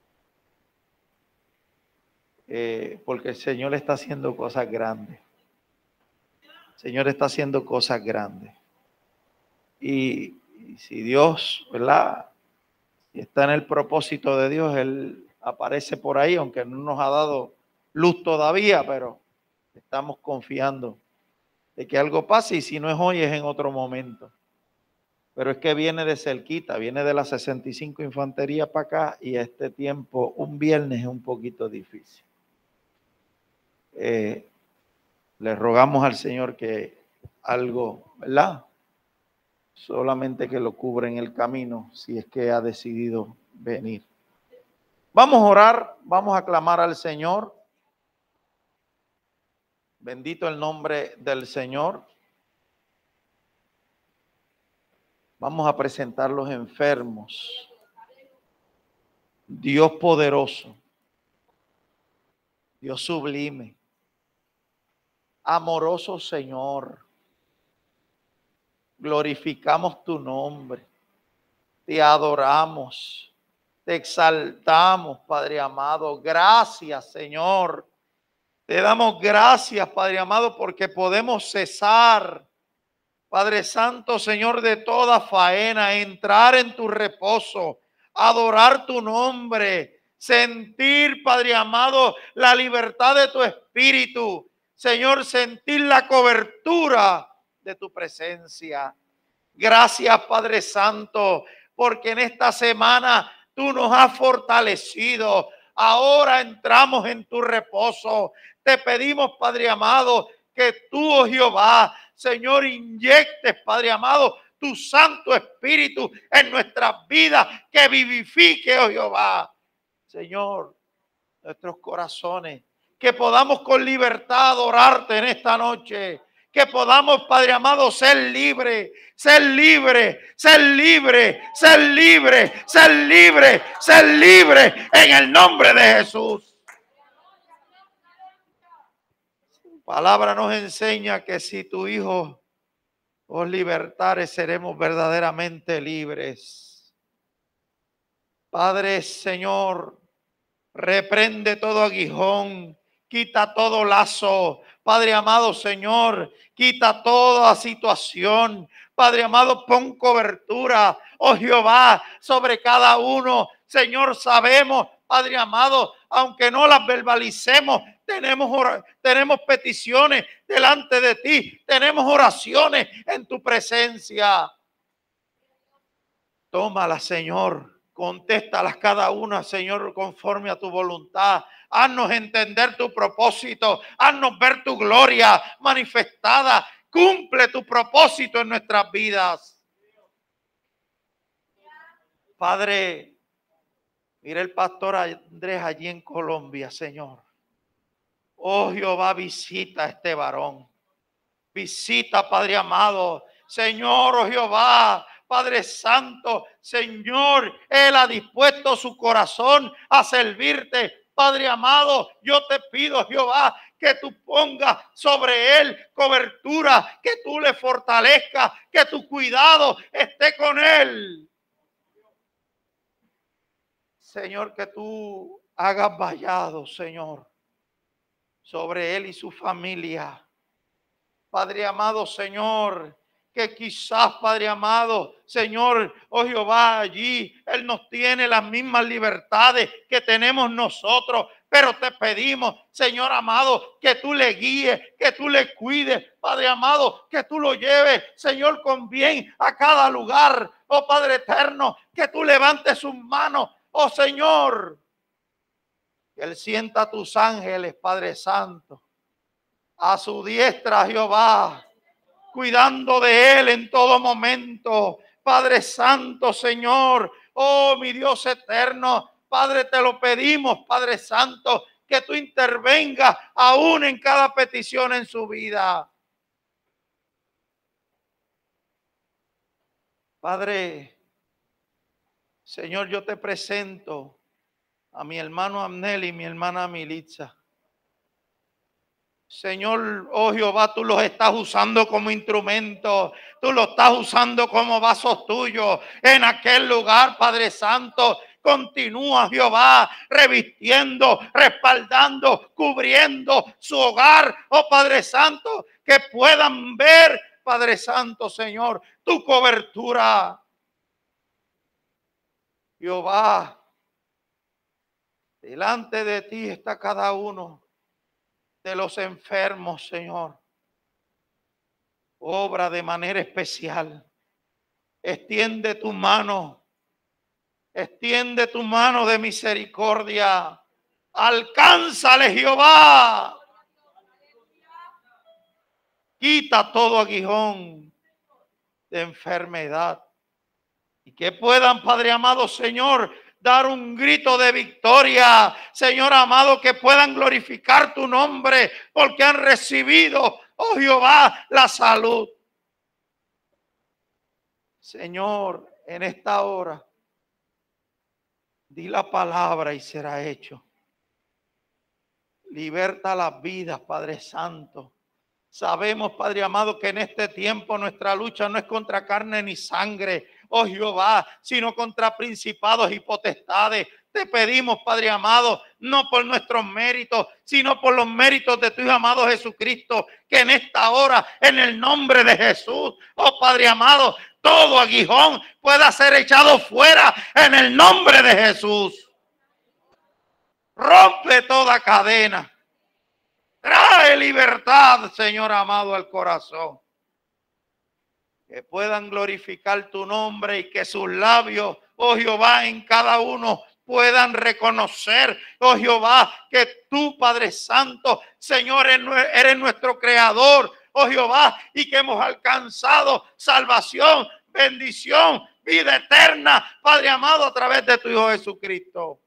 Eh, porque el Señor está haciendo cosas grandes. El Señor está haciendo cosas grandes. Y, y si Dios, ¿verdad? Si está en el propósito de Dios, Él aparece por ahí, aunque no nos ha dado luz todavía, pero estamos confiando de que algo pase, y si no es hoy, es en otro momento. Pero es que viene de cerquita, viene de la sesenta y cinco Infantería para acá, y a este tiempo, un viernes es un poquito difícil. Eh, le rogamos al Señor que algo, ¿verdad? Solamente que lo cubra en el camino, si es que ha decidido venir. Vamos a orar, vamos a clamar al Señor. Bendito el nombre del Señor. Vamos a presentar los enfermos. Dios poderoso, Dios sublime, amoroso Señor, glorificamos tu nombre, te adoramos, te exaltamos, Padre amado. Gracias, Señor. Te damos gracias, Padre amado, porque podemos cesar, Padre Santo, Señor, de toda faena, entrar en tu reposo, adorar tu nombre, sentir, Padre amado, la libertad de tu espíritu. Señor, sentir la cobertura de tu presencia. Gracias, Padre Santo, porque en esta semana tú nos has fortalecido. Ahora entramos en tu reposo. Te pedimos, Padre amado, que tú, oh Jehová, Señor, inyectes, Padre amado, tu Santo Espíritu en nuestras vidas, que vivifique, oh Jehová, Señor, nuestros corazones, que podamos con libertad adorarte en esta noche, que podamos, Padre amado, ser libre, ser libre, ser libre, ser libre, ser libre, ser libre en el nombre de Jesús. Palabra nos enseña que si tu Hijo os libertare, seremos verdaderamente libres. Padre, Señor, reprende todo aguijón, quita todo lazo. Padre amado, Señor, quita toda situación. Padre amado, pon cobertura, oh Jehová, sobre cada uno. Señor, sabemos, Padre amado, aunque no las verbalicemos, tenemos, tenemos peticiones delante de ti, tenemos oraciones en tu presencia. Tómalas, Señor, contéstalas cada una, Señor, conforme a tu voluntad. Haznos entender tu propósito, haznos ver tu gloria manifestada. Cumple tu propósito en nuestras vidas. Padre, mira el pastor Andrés allí en Colombia, Señor. Oh Jehová, visita a este varón. Visita, Padre amado. Señor, oh Jehová, Padre Santo, Señor, Él ha dispuesto su corazón a servirte. Padre amado, yo te pido, Jehová, que tú pongas sobre él cobertura, que tú le fortalezcas, que tu cuidado esté con él. Señor, que tú hagas vallado, Señor, sobre él y su familia. Padre amado, Señor, que quizás, Padre amado, Señor, oh Jehová, allí Él nos tiene las mismas libertades que tenemos nosotros, pero te pedimos, Señor amado, que tú le guíes, que tú le cuides, Padre amado, que tú lo lleves, Señor, con bien a cada lugar, oh Padre eterno, que tú levantes sus manos, oh Señor, que Él sienta a tus ángeles, Padre Santo, a su diestra, Jehová, cuidando de Él en todo momento. Padre Santo, Señor, oh mi Dios eterno, Padre, te lo pedimos, Padre Santo, que tú intervengas aún en cada petición en su vida. Padre, Señor, yo te presento a mi hermano Abnel y mi hermana Militza. Señor, oh Jehová, tú los estás usando como instrumento, tú los estás usando como vasos tuyos en aquel lugar, Padre Santo. Continúa, Jehová, revistiendo, respaldando, cubriendo su hogar, oh Padre Santo, que puedan ver, Padre Santo, Señor, tu cobertura. Jehová, delante de ti está cada uno de los enfermos, Señor. Obra de manera especial. Extiende tu mano. Extiende tu mano de misericordia. Alcánzale, Jehová. Quita todo aguijón de enfermedad. Y que puedan, Padre amado, Señor, dar un grito de victoria, Señor amado, que puedan glorificar tu nombre porque han recibido, oh Jehová, la salud. Señor, en esta hora, di la palabra y será hecho. Liberta las vidas, Padre Santo. Sabemos, Padre amado, que en este tiempo nuestra lucha no es contra carne ni sangre, oh Jehová, sino contra principados y potestades. Te pedimos, Padre amado, no por nuestros méritos, sino por los méritos de tu Hijo amado Jesucristo, que en esta hora, en el nombre de Jesús, oh Padre amado, todo aguijón pueda ser echado fuera en el nombre de Jesús. Rompe toda cadena. Trae libertad, Señor amado, al corazón. Que puedan glorificar tu nombre y que sus labios, oh Jehová, en cada uno puedan reconocer, oh Jehová, que tú, Padre Santo, Señor, eres nuestro creador, oh Jehová, y que hemos alcanzado salvación, bendición, vida eterna, Padre amado, a través de tu Hijo Jesucristo.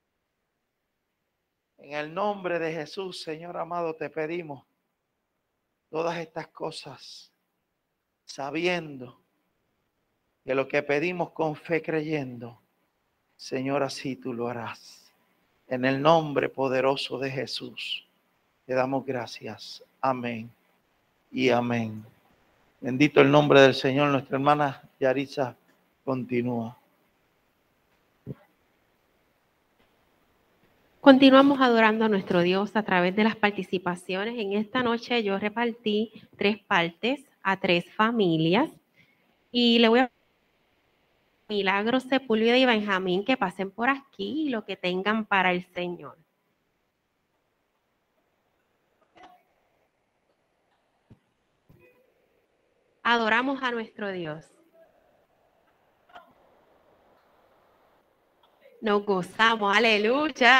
En el nombre de Jesús, Señor amado, te pedimos todas estas cosas, sabiendo que lo que pedimos con fe creyendo, Señor, así tú lo harás. En el nombre poderoso de Jesús, te damos gracias. Amén y amén. Bendito el nombre del Señor. Nuestra hermana Yaritza continúa. Continuamos adorando a nuestro Dios a través de las participaciones. En esta noche yo repartí tres partes a tres familias y le voy a Milagros, Sepúlveda y Benjamín que pasen por aquí y lo que tengan para el Señor. Adoramos a nuestro Dios. Nos gozamos, aleluya.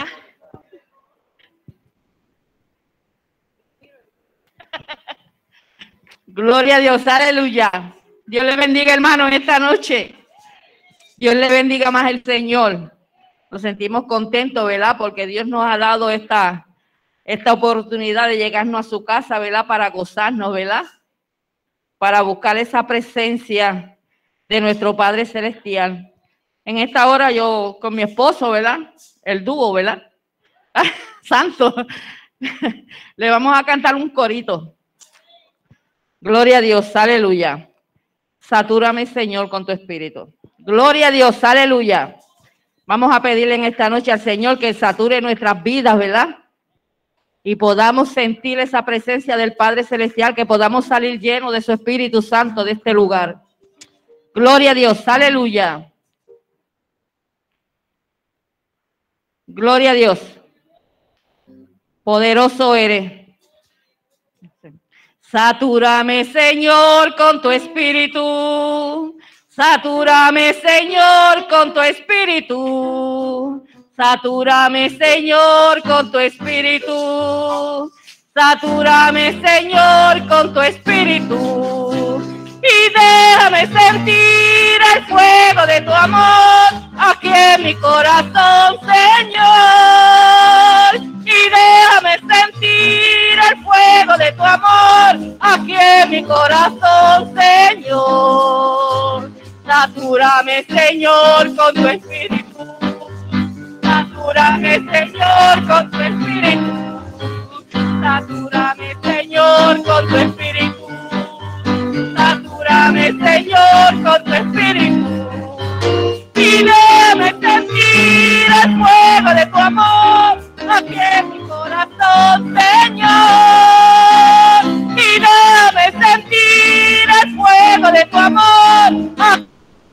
Gloria a Dios, aleluya. Dios le bendiga, hermano, en esta noche. Dios le bendiga más el Señor. Nos sentimos contentos, ¿verdad? Porque Dios nos ha dado esta, esta oportunidad de llegarnos a su casa, ¿verdad? Para gozarnos, ¿verdad? Para buscar esa presencia de nuestro Padre Celestial. En esta hora yo con mi esposo, ¿verdad? El dúo, ¿verdad? Santo. Le vamos a cantar un corito. Gloria a Dios, aleluya. Satúrame, Señor, con tu espíritu. Gloria a Dios, aleluya. Vamos a pedirle en esta noche al Señor que sature nuestras vidas, ¿verdad? y podamos sentir esa presencia del Padre Celestial, que podamos salir llenos de su Espíritu Santo de este lugar. Gloria a Dios, aleluya. Gloria a Dios. Poderoso eres. Satúrame, Señor, con tu Espíritu. Satúrame, Señor, con tu Espíritu. Satúrame, Señor, con tu Espíritu. Satúrame, Señor, con tu Espíritu. Y déjame sentir el fuego de tu amor aquí en mi corazón, Señor. Y déjame sentir el fuego de tu amor aquí en mi corazón, Señor. Satúrame, Señor, con tu Espíritu. Satúrame, Señor, con tu Espíritu. Satúrame, Señor, con tu Espíritu. Satúrame, Señor, con tu Espíritu. Y déjame sentir el fuego de tu amor aquí en mi corazón, Señor. Y déjame sentir el fuego de tu amor aquí,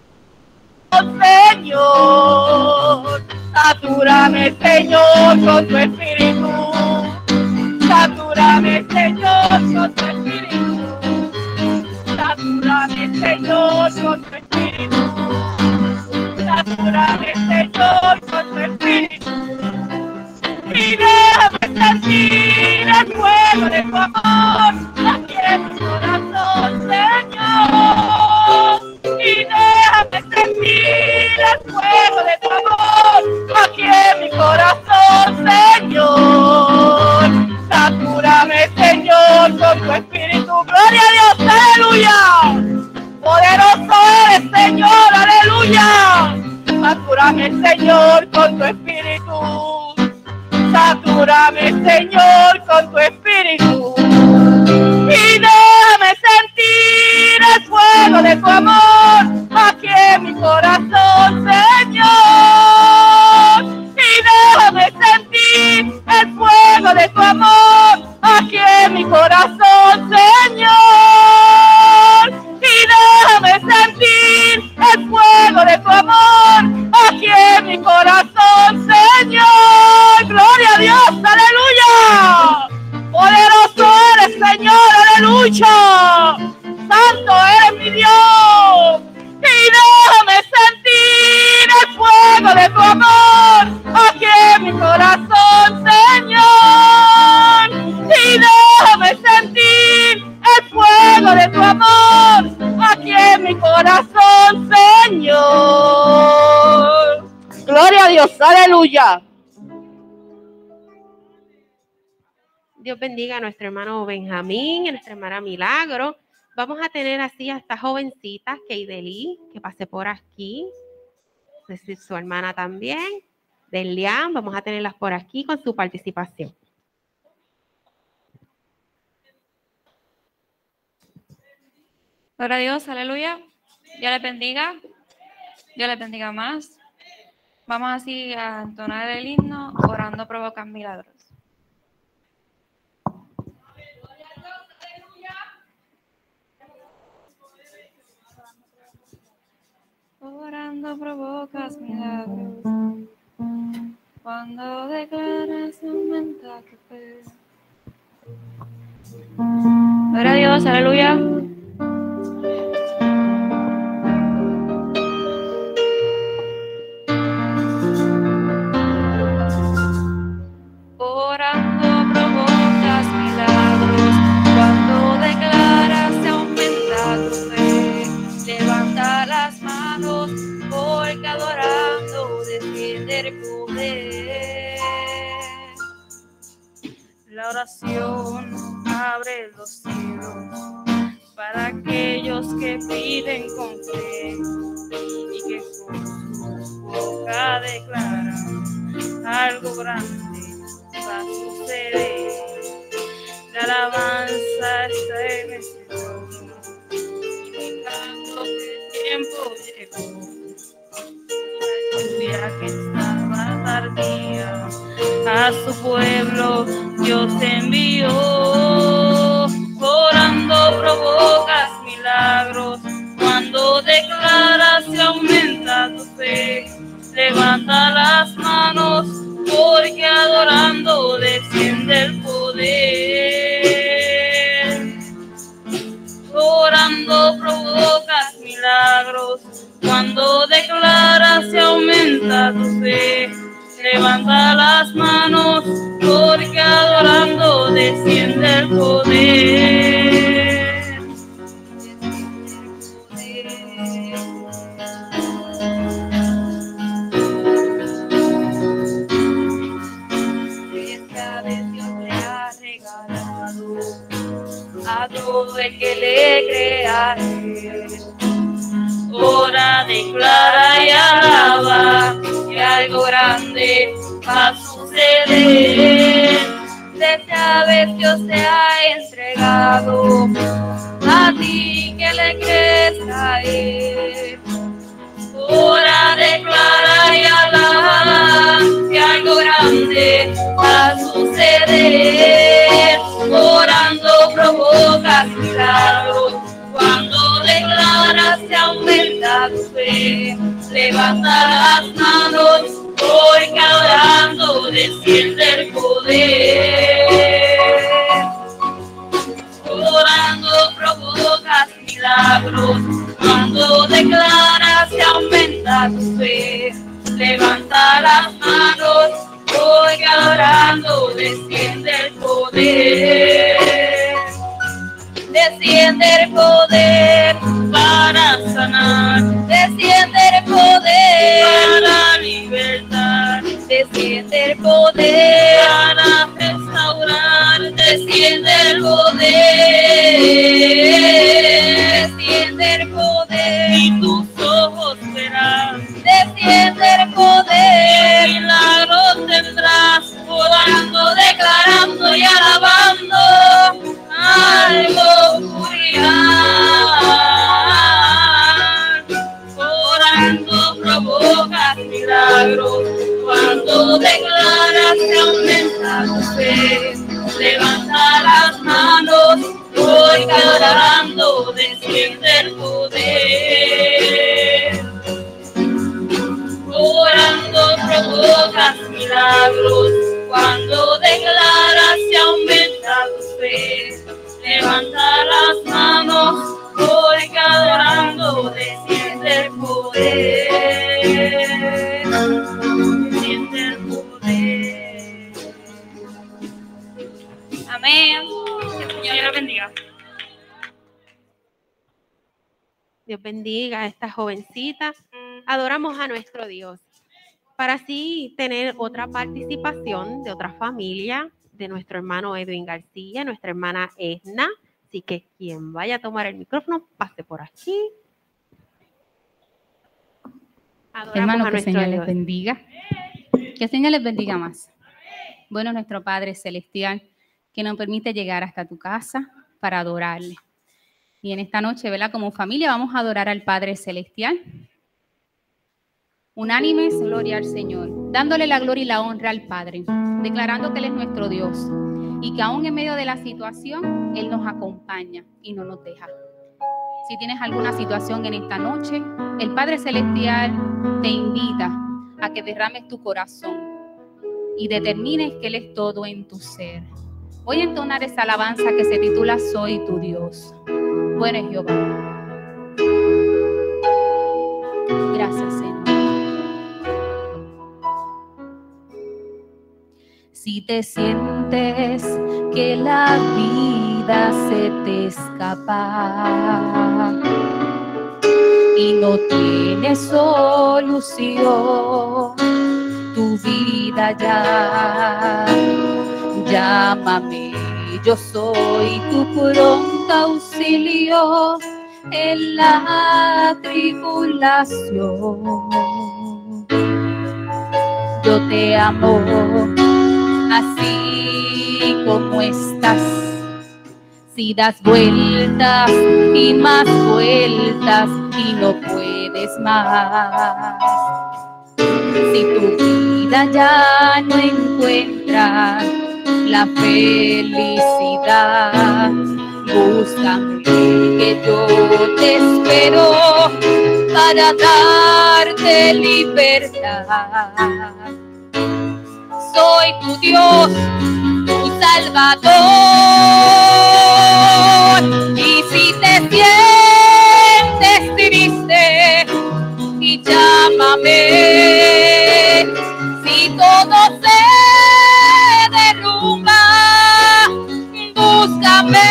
Señor. Satúrame, Señor, con tu Espíritu. Satúrame, Señor, con tu Espíritu. Satúrame, Señor, con tu Espíritu. Satúrame, Señor, con tu Espíritu. Y déjame sentir el fuego de tu amor aquí en mi corazón, Señor. Y déjame sentir el fuego de tu amor aquí en mi corazón, Señor. Satúrame, Señor, con tu Espíritu. Gloria a Dios, aleluya. Poderoso eres, Señor, aleluya. Satúrame, Señor, con tu Espíritu. Satúrame, Señor, con tu Espíritu. Y déjame sentir el fuego de tu amor aquí en mi corazón, Señor. Y déjame sentir el fuego de tu amor aquí en mi corazón, Señor. Y déjame sentir el fuego de tu amor aquí en mi corazón, Señor. Gloria a Dios, aleluya. Poderoso eres, Señor, aleluya. Santo eres mi Dios. Y déjame sentir el fuego de tu amor aquí en mi corazón, Señor. Y déjame sentir el fuego de tu amor aquí en mi corazón, Señor. Gloria a Dios, aleluya. Dios bendiga a nuestro hermano Benjamín y a nuestra hermana Milagro. Vamos a tener así a esta jovencita, Keideli, que pase por aquí. Es decir, su hermana también, Delian. Vamos a tenerlas por aquí con su participación. Gloria a Dios, aleluya. Dios les bendiga. Dios les bendiga más. Vamos así a entonar el himno, orando provocan milagros. Orando provocas milagros, cuando declaras aumenta tu fe. Gloria a Dios, aleluya. Orando provocas milagros, cuando declaras aumenta tu fe. Levanta las manos, porque adorando desciende el poder. La oración abre los cielos para aquellos que piden con fe y que con su boca declaran algo grande va a suceder. La alabanza está en este trono, indicando que el tiempo llegó. La lluvia que estaba tardía a su pueblo Dios envió. Orando provocas milagros, cuando declaras y aumenta tu fe. Levanta las manos, porque adorando desciende el poder. Orando provocas milagros, cuando declaras y aumenta tu fe. Levanta las manos, porque adorando desciende el poder. Esta vez Dios le ha regalado a todo el que le crea a Él. Ora, declara y alaba, que algo grande va a suceder. Esta vez Dios te ha entregado a ti que le crees a Él. Ora, declara y alaba, que algo grande va a suceder. Orando provocas milagros, cuando declaras se aumenta tu fe. Levanta las manos, porque adorando desciende el poder. Orando provocas milagros, cuando declaras se aumenta tu fe. Levanta las manos, porque adorando desciende el poder. Desciende el poder para sanar, desciende el poder para libertar, desciende el poder para restaurar, desciende el poder, desciende el poder y tus ojos verán, desciende el poder, milagros tendrás, orando, declarando y alabando. Algo ocurrirá. Orando provocas milagros, cuando declaras que aumenta tu fe. Levanta las manos, porque adorando desciende el poder. Orando provocas milagros, cuando declaras que aumenta tu fe. Levanta las manos, porque adorando desciende el poder. Desciende el poder. Amén. Que el Señor los bendiga. Dios bendiga a esta jovencita. Adoramos a nuestro Dios. Para así tener otra participación de otra familia, de nuestro hermano Edwin García, nuestra hermana Edna. Así que quien vaya a tomar el micrófono, pase por aquí. Adoramos Hermanos, a que el nuestro Señor Dios. les bendiga. Que el Señor les bendiga más. Bueno, nuestro Padre Celestial, que nos permite llegar hasta tu casa para adorarle. Y en esta noche, ¿verdad? Como familia vamos a adorar al Padre Celestial. Unánimes, gloria al Señor, dándole la gloria y la honra al Padre, declarando que Él es nuestro Dios y que aún en medio de la situación, Él nos acompaña y no nos deja. Si tienes alguna situación en esta noche, el Padre Celestial te invita a que derrames tu corazón y determines que Él es todo en tu ser. Voy a entonar esa alabanza que se titula Soy tu Dios. Bueno es Jehová. Gracias, Señor. Si te sientes que la vida se te escapa y no tienes solución, tu vida ya, llámame, yo soy tu pronto auxilio en la tribulación. Yo te amo así como estás. Si das vueltas y más vueltas y no puedes más, si tu vida vida ya no encuentra la felicidad. Búscame, que yo te espero para darte libertad. Soy tu Dios, tu Salvador, y si te sientes triste, y llámame. Si todo se derrumba, búscame.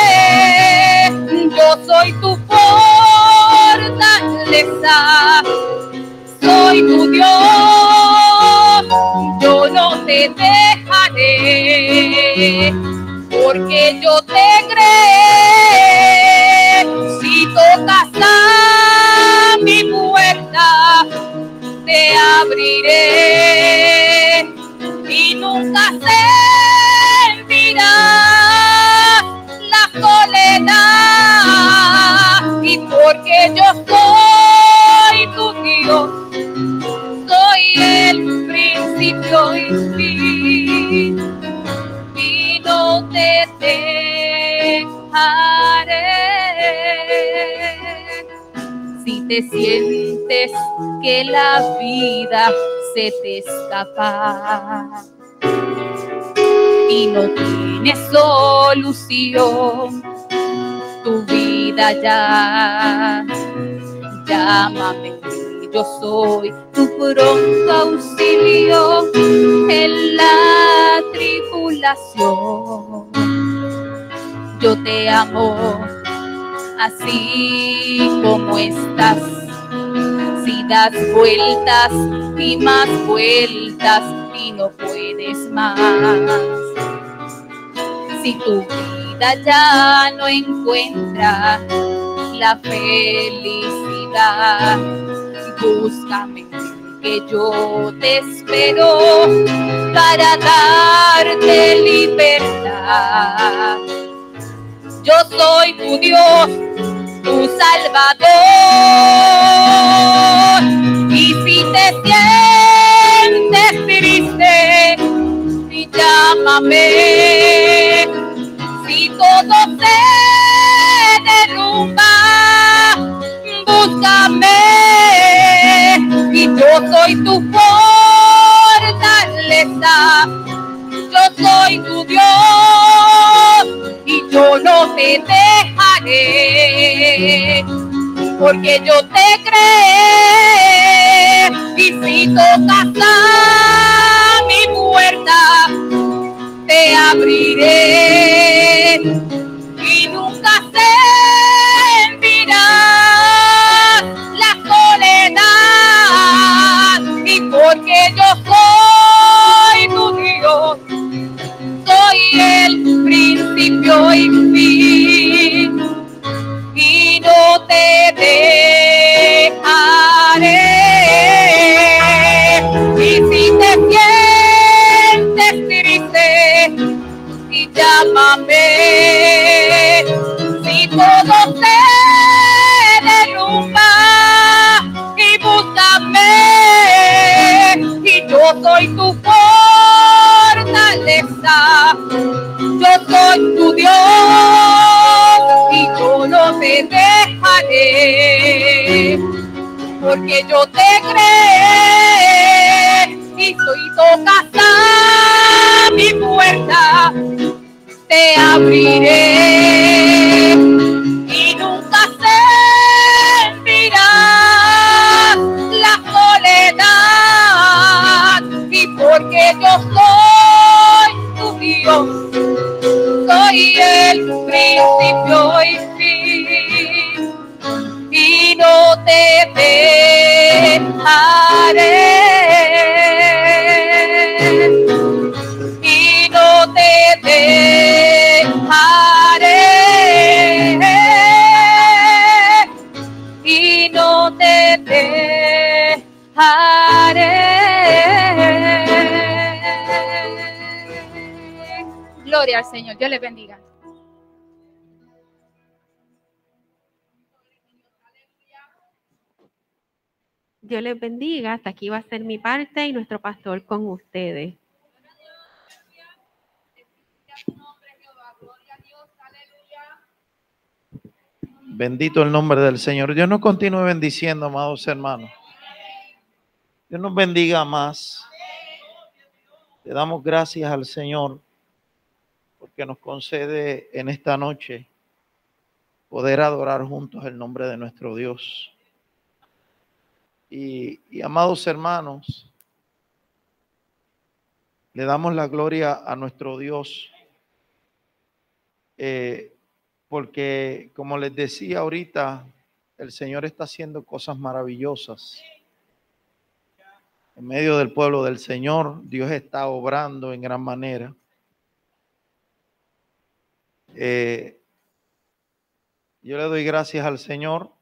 Yo soy tu fortaleza, soy tu Dios. Yo no te dejaré, porque yo te creé. Si tocas a mi puerta, te abriré y nunca sentirás la soledad. Y porque yo soy tu Dios, soy el principio y fin, y no te dejaré. Si te sientes que la vida se te escapa y no tienes solución, tu vida ya, llámame. Yo soy tu pronto auxilio en la tribulación. Yo te amo así como estás. Si das vueltas y más vueltas y no puedes más, si tu vida ya no encuentra la felicidad, búscame, que yo te espero para darte libertad. Yo soy tu Dios, tu Salvador, y si te sientes triste, llámame. Si todo se derrumba, búscame, y yo soy tu fortaleza. Yo soy tu Dios y yo no te dejaré, porque yo te creé. Y si tocas a mi puerta, te abriré y nunca sentirás la soledad. Y porque yo soy tu Dios, soy el principio y fin, y no te dejaré. Y si te sientes triste, y llámame. Si todo se derrumba, y búscame, y yo soy tu fortaleza. Yo soy tu Dios y yo no te dejaré, porque yo te creé. Y soy tocas a mi puerta, te abriré y nunca sentirás la soledad. Y porque yo soy tu Dios, soy el principio y fin, y no te dejaré, y no te dejaré, y no te dejaré. Gloria al Señor, Dios les bendiga. Dios les bendiga. Hasta aquí va a ser mi parte y nuestro pastor con ustedes. Bendito el nombre del Señor. Dios nos continúe bendiciendo, amados hermanos. Dios nos bendiga más. Le damos gracias al Señor porque nos concede en esta noche poder adorar juntos el nombre de nuestro Dios. Y, y amados hermanos, le damos la gloria a nuestro Dios eh, porque, como les decía ahorita, el Señor está haciendo cosas maravillosas. En medio del pueblo del Señor, Dios está obrando en gran manera. Eh, yo le doy gracias al Señor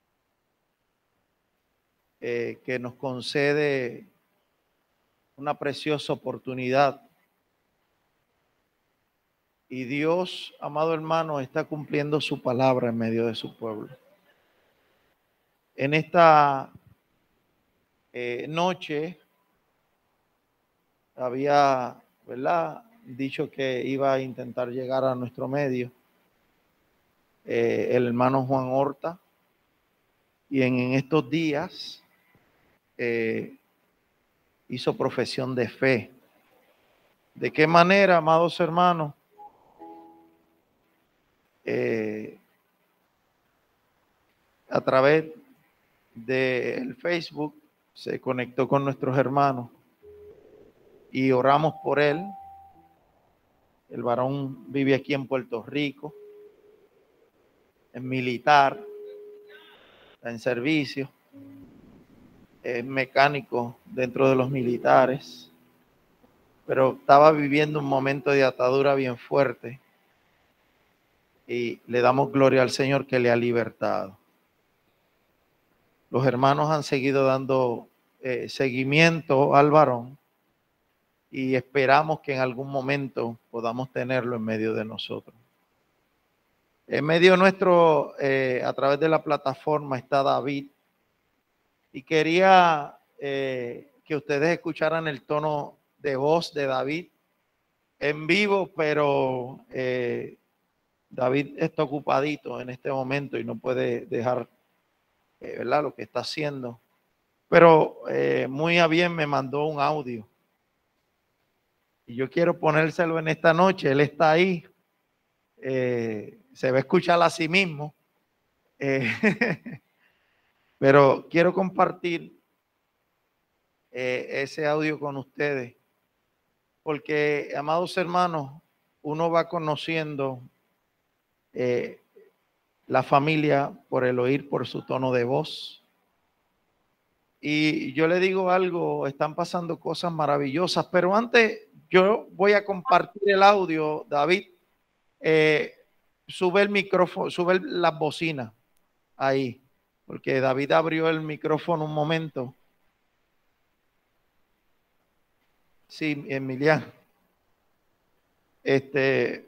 eh, que nos concede una preciosa oportunidad. Y Dios, amado hermano, está cumpliendo su palabra en medio de su pueblo. En esta eh, noche había, ¿verdad?, dicho que iba a intentar llegar a nuestro medio eh, el hermano Juan Horta. Y en, en estos días eh, hizo profesión de fe. ¿De qué manera, amados hermanos? Eh, a través del Facebook se conectó con nuestros hermanos y oramos por él. El varón vive aquí en Puerto Rico, es militar, está en servicio, es mecánico dentro de los militares, pero estaba viviendo un momento de atadura bien fuerte. Y le damos gloria al Señor que le ha libertado. Los hermanos han seguido dando eh, seguimiento al varón y esperamos que en algún momento podamos tenerlo en medio de nosotros. En medio nuestro, eh, a través de la plataforma, está David. Y quería eh, que ustedes escucharan el tono de voz de David en vivo, pero... Eh, David está ocupadito en este momento y no puede dejar eh, ¿verdad?, lo que está haciendo. Pero eh, muy a bien me mandó un audio. Y yo quiero ponérselo en esta noche. Él está ahí. Eh, se va a escuchar a sí mismo. Eh, pero quiero compartir eh, ese audio con ustedes. Porque, amados hermanos, uno va conociendo Eh, la familia por el oír, por su tono de voz. Y yo le digo algo, están pasando cosas maravillosas, pero antes yo voy a compartir el audio. David, eh, sube el micrófono, sube las bocinas ahí, porque David abrió el micrófono un momento. Sí, Emiliano. Este...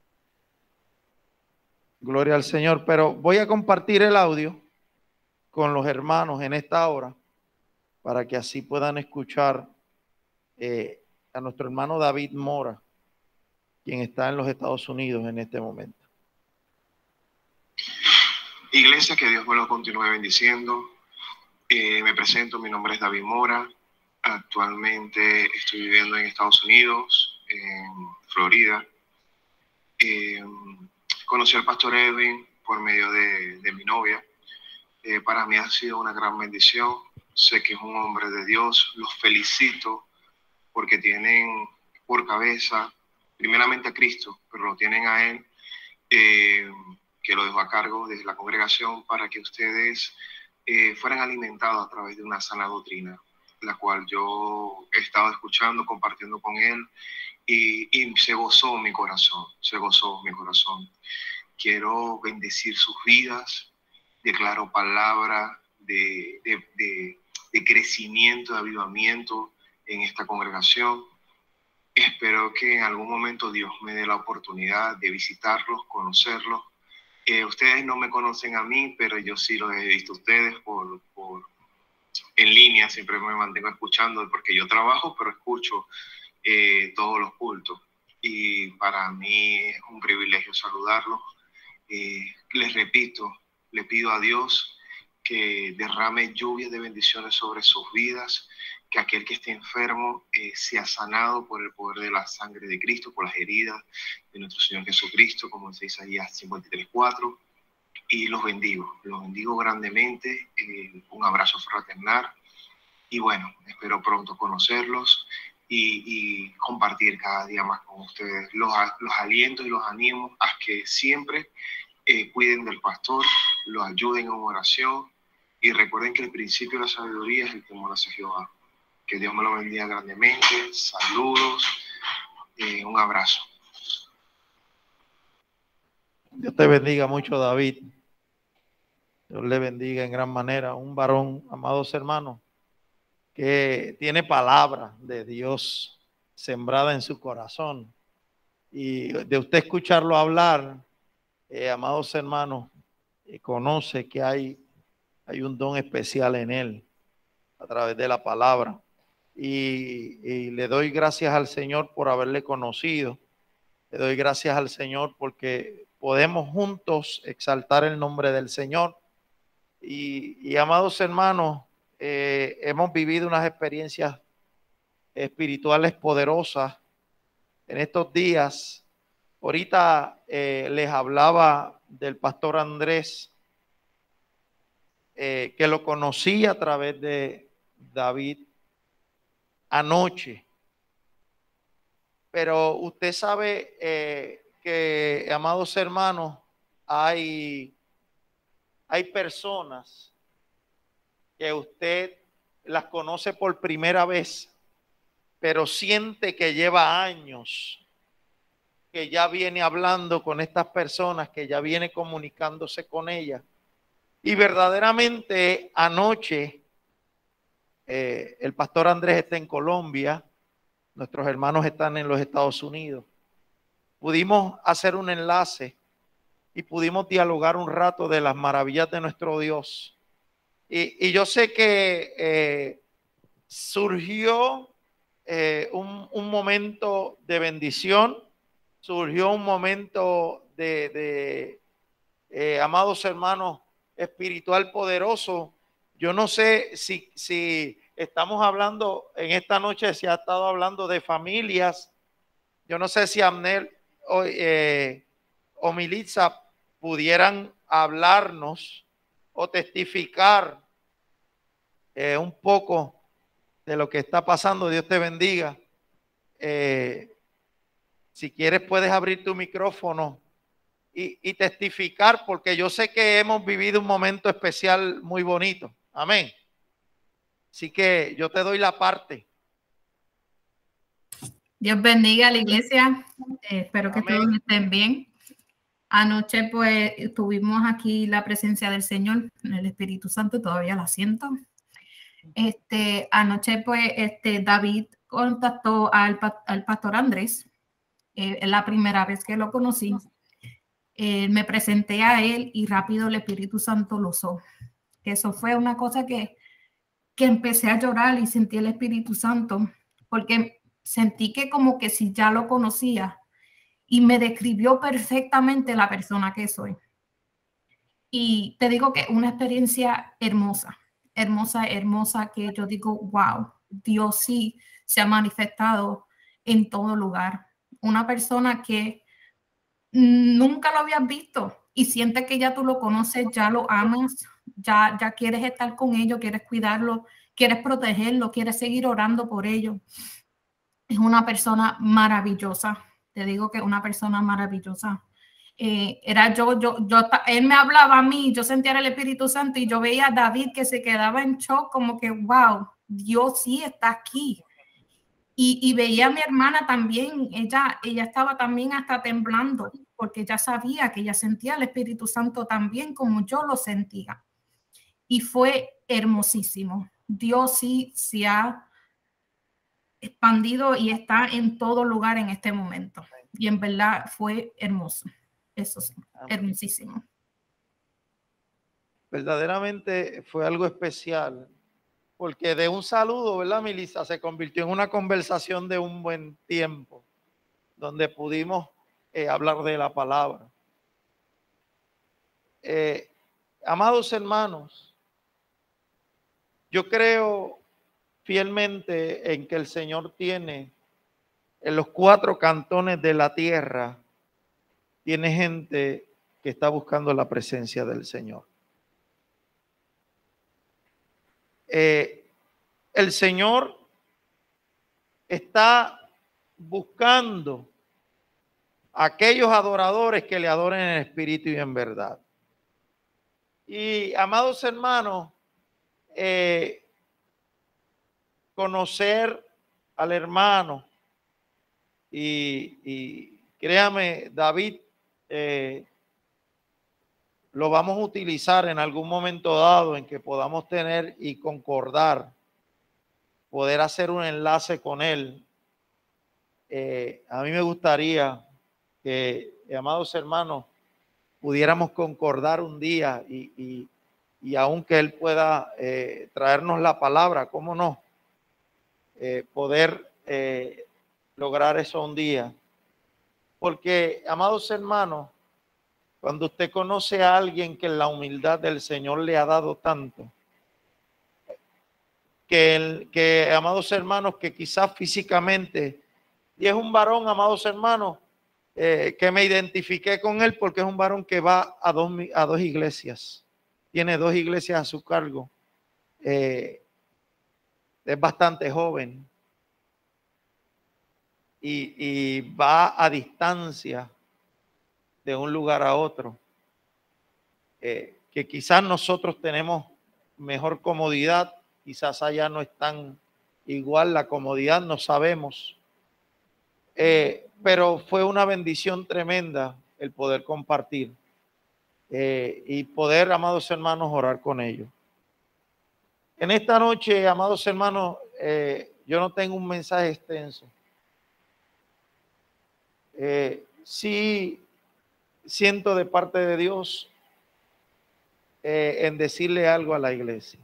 Gloria al Señor, pero voy a compartir el audio con los hermanos en esta hora para que así puedan escuchar eh, a nuestro hermano David Mora, quien está en los Estados Unidos en este momento. Iglesia, que Dios me lo continúe bendiciendo. Eh, me presento, mi nombre es David Mora. Actualmente estoy viviendo en Estados Unidos, en Florida. Eh, Conocí al pastor Edwin por medio de, de mi novia. Eh, para mí ha sido una gran bendición. Sé que es un hombre de Dios. Los felicito porque tienen por cabeza primeramente a Cristo, pero lo tienen a Él, eh, que lo dejo a cargo desde la congregación para que ustedes eh, fueran alimentados a través de una sana doctrina, la cual yo he estado escuchando, compartiendo con Él. Y, y se gozó mi corazón, se gozó mi corazón. Quiero bendecir sus vidas, declaro palabra de, de, de, de crecimiento, de avivamiento en esta congregación. Espero que en algún momento Dios me dé la oportunidad de visitarlos, conocerlos. Eh, ustedes no me conocen a mí, pero yo sí los he visto a ustedes por, por, en línea, siempre me mantengo escuchando porque yo trabajo, pero escucho eh, todos los cultos. Y para mí es un privilegio saludarlos. Eh, les repito, le pido a Dios que derrame lluvias de bendiciones sobre sus vidas, que aquel que esté enfermo eh, sea sanado por el poder de la sangre de Cristo, por las heridas de nuestro Señor Jesucristo, como dice Isaías cincuenta y tres, cuatro, y los bendigo, los bendigo grandemente, eh, un abrazo fraternal, y bueno, espero pronto conocerlos y, y compartir cada día más con ustedes. Los, los aliento y los animo a que siempre eh, cuiden del pastor, los ayuden en oración, y recuerden que el principio de la sabiduría es el temor hacia Jehová. Que Dios me lo bendiga grandemente. Saludos. Eh, un abrazo. Dios te bendiga mucho, David. Dios le bendiga en gran manera. Un varón, amados hermanos, que tiene palabra de Dios sembrada en su corazón. Y de usted escucharlo hablar, eh, amados hermanos, eh, conoce que hay Hay un don especial en él a través de la palabra. Y, y le doy gracias al Señor por haberle conocido. Le doy gracias al Señor porque podemos juntos exaltar el nombre del Señor. Y, y amados hermanos, eh, hemos vivido unas experiencias espirituales poderosas en estos días. Ahorita eh, les hablaba del pastor Andrés, Eh, que lo conocí a través de David anoche. Pero usted sabe eh, que, amados hermanos, hay, hay personas que usted las conoce por primera vez, pero siente que lleva años, que ya viene hablando con estas personas, que ya viene comunicándose con ellas. Y verdaderamente anoche eh, el pastor Andrés está en Colombia, nuestros hermanos están en los Estados Unidos. Pudimos hacer un enlace y pudimos dialogar un rato de las maravillas de nuestro Dios. Y, y yo sé que eh, surgió eh, un, un momento de bendición, surgió un momento de, de eh, amados hermanos, espiritual poderoso. Yo no sé si, si estamos hablando en esta noche, si ha estado hablando de familias. Yo no sé si Abner o, eh, o Militza pudieran hablarnos o testificar eh, un poco de lo que está pasando. Dios te bendiga. Eh, si quieres puedes abrir tu micrófono Y, y testificar, porque yo sé que hemos vivido un momento especial muy bonito. Amén. Así que yo te doy la parte. Dios bendiga a la iglesia. Eh, espero que Amén. todos estén bien. Anoche pues tuvimos aquí la presencia del Señor, el Espíritu Santo, todavía la siento. Este, anoche pues este, David contactó al, al pastor Andrés. Eh, es la primera vez que lo conocí. Eh, me presenté a él y rápido el Espíritu Santo lo usó. Eso fue una cosa que, que empecé a llorar y sentí el Espíritu Santo, porque sentí que como que si ya lo conocía y me describió perfectamente la persona que soy. Y te digo que una experiencia hermosa, hermosa, hermosa, que yo digo, wow, Dios sí se ha manifestado en todo lugar. Una persona que nunca lo habías visto y sientes que ya tú lo conoces, ya lo amas, ya, ya quieres estar con ellos, quieres cuidarlo, quieres protegerlo, quieres seguir orando por ellos. Es una persona maravillosa. Te digo que es una persona maravillosa. Eh, era yo, yo, yo, él me hablaba a mí, yo sentía el Espíritu Santo y yo veía a David que se quedaba en shock, como que, wow, Dios sí está aquí. Y, y veía a mi hermana también, ella, ella estaba también hasta temblando, porque ella sabía que ella sentía el Espíritu Santo también como yo lo sentía. Y fue hermosísimo. Dios sí se ha expandido y está en todo lugar en este momento. Y en verdad fue hermoso. Eso sí, hermosísimo. Verdaderamente fue algo especial porque de un saludo, ¿verdad, Melissa? Se convirtió en una conversación de un buen tiempo, donde pudimos eh, hablar de la palabra. Eh, amados hermanos, yo creo fielmente en que el Señor tiene en los cuatro cantones de la tierra, tiene gente que está buscando la presencia del Señor. Eh, el Señor está buscando a aquellos adoradores que le adoren en espíritu y en verdad. Y amados hermanos, eh, conocer al hermano y, y créame, David, eh, lo vamos a utilizar en algún momento dado en que podamos tener y concordar, poder hacer un enlace con él. Eh, a mí me gustaría que, amados hermanos, pudiéramos concordar un día y, y, y aun que él pueda eh, traernos la palabra, ¿cómo no? Eh, poder eh, lograr eso un día. Porque, amados hermanos, cuando usted conoce a alguien que en la humildad del Señor le ha dado tanto, que, el, que amados hermanos, que quizás físicamente, y es un varón, amados hermanos, eh, que me identifiqué con él porque es un varón que va a dos, a dos iglesias, tiene dos iglesias a su cargo, eh, es bastante joven y, y va a distancia de un lugar a otro, eh, que quizás nosotros tenemos mejor comodidad, quizás allá no es tan igual la comodidad, no sabemos, eh, pero fue una bendición tremenda el poder compartir eh, y poder, amados hermanos, orar con ellos. En esta noche, amados hermanos, eh, yo no tengo un mensaje extenso. Eh, sí siento de parte de Dios eh, en decirle algo a la iglesia.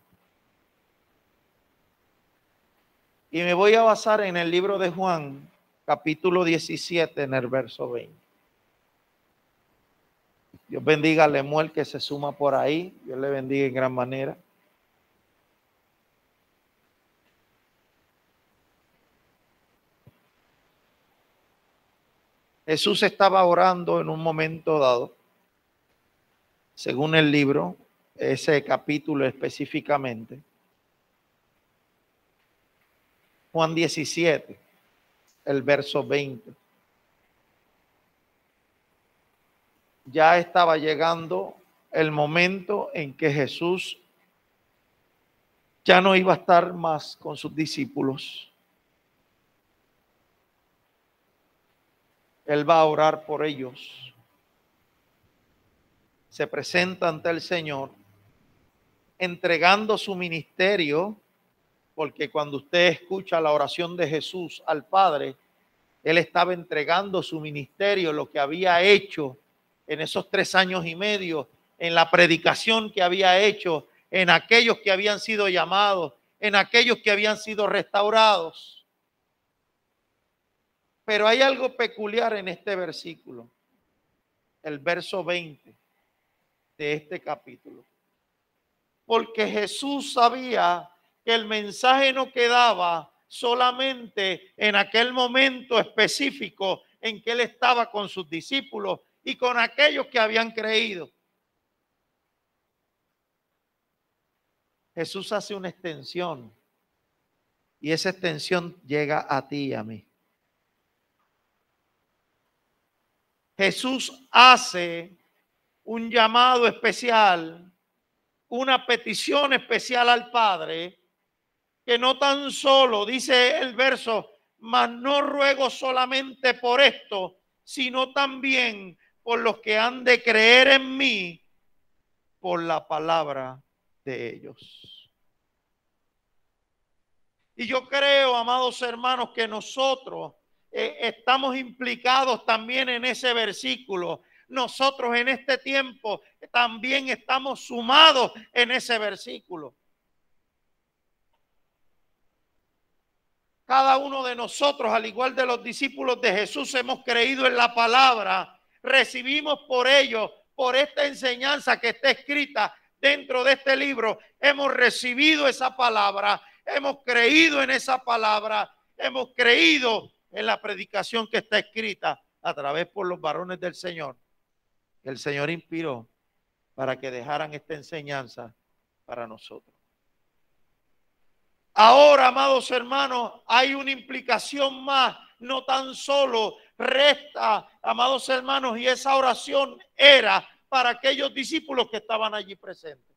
Y me voy a basar en el libro de Juan, capítulo diecisiete, en el verso veinte. Dios bendiga a Lemuel que se suma por ahí. Dios le bendiga en gran manera. Jesús estaba orando en un momento dado, según el libro, ese capítulo específicamente. Juan diecisiete, el verso veinte. Ya estaba llegando el momento en que Jesús ya no iba a estar más con sus discípulos. Él va a orar por ellos. Se presenta ante el Señor, entregando su ministerio, porque cuando usted escucha la oración de Jesús al Padre, Él estaba entregando su ministerio, lo que había hecho en esos tres años y medio, en la predicación que había hecho, en aquellos que habían sido llamados, en aquellos que habían sido restaurados. Pero hay algo peculiar en este versículo, el verso veinte de este capítulo. Porque Jesús sabía que el mensaje no quedaba solamente en aquel momento específico en que Él estaba con sus discípulos y con aquellos que habían creído. Jesús hace una extensión y esa extensión llega a ti y a mí. Jesús hace un llamado especial, una petición especial al Padre, que no tan solo, dice el verso, mas no ruego solamente por esto, sino también por los que han de creer en mí por la palabra de ellos. Y yo creo, amados hermanos, que nosotros eh, estamos implicados también en ese versículo. Nosotros en este tiempo también estamos sumados en ese versículo. cada uno de nosotros, al igual de los discípulos de Jesús, hemos creído en la palabra, recibimos por ello, por esta enseñanza que está escrita dentro de este libro, hemos recibido esa palabra, hemos creído en esa palabra, hemos creído en la predicación que está escrita a través por los varones del Señor. El Señor inspiró para que dejaran esta enseñanza para nosotros. Ahora, amados hermanos, hay una implicación más, no tan solo resta, amados hermanos, y esa oración era para aquellos discípulos que estaban allí presentes.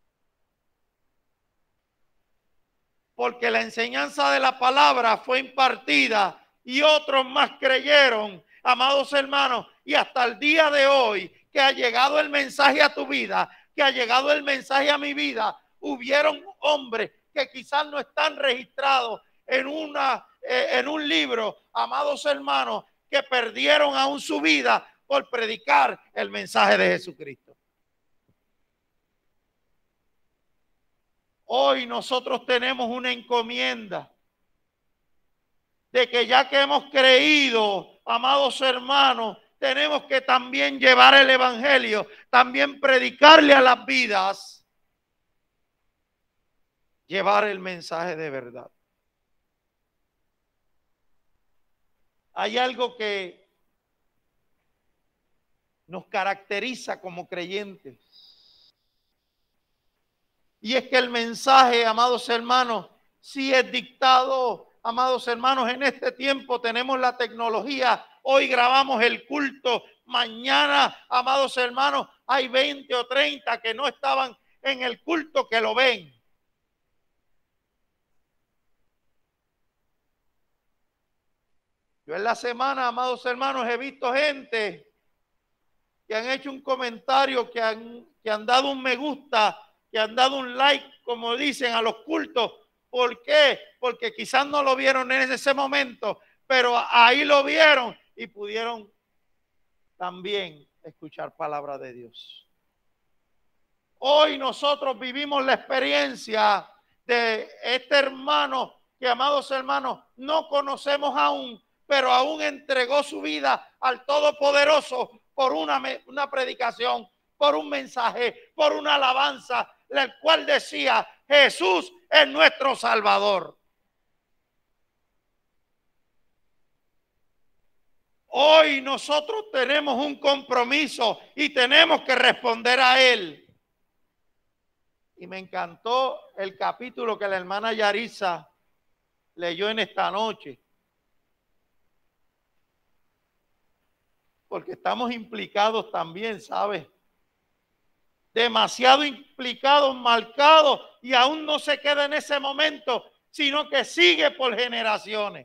Porque la enseñanza de la palabra fue impartida y otros más creyeron, amados hermanos, y hasta el día de hoy que ha llegado el mensaje a tu vida, que ha llegado el mensaje a mi vida, hubieron hombres que quizás no están registrados en, una, eh, en un libro, amados hermanos, que perdieron aún su vida por predicar el mensaje de Jesucristo. Hoy nosotros tenemos una encomienda de que ya que hemos creído, amados hermanos, tenemos que también llevar el evangelio, también predicarle a las vidas, llevar el mensaje de verdad. Hay algo que nos caracteriza como creyentes. Y es que el mensaje, amados hermanos, sí es dictado, amados hermanos, en este tiempo tenemos la tecnología. Hoy grabamos el culto. Mañana, amados hermanos, hay veinte o treinta que no estaban en el culto que lo ven. Yo en la semana, amados hermanos, he visto gente que han hecho un comentario, que han, que han dado un me gusta, que han dado un like, como dicen, a los cultos. ¿Por qué? Porque quizás no lo vieron en ese momento, pero ahí lo vieron y pudieron también escuchar palabra de Dios. Hoy nosotros vivimos la experiencia de este hermano que, amados hermanos, no conocemos aún, pero aún entregó su vida al Todopoderoso por una, una predicación, por un mensaje, por una alabanza, el cual decía: Jesús es nuestro Salvador. Hoy nosotros tenemos un compromiso y tenemos que responder a él. Y me encantó el capítulo que la hermana Yarisa leyó en esta noche. Porque estamos implicados también, ¿sabes? Demasiado implicados, marcados, y aún no se queda en ese momento, sino que sigue por generaciones.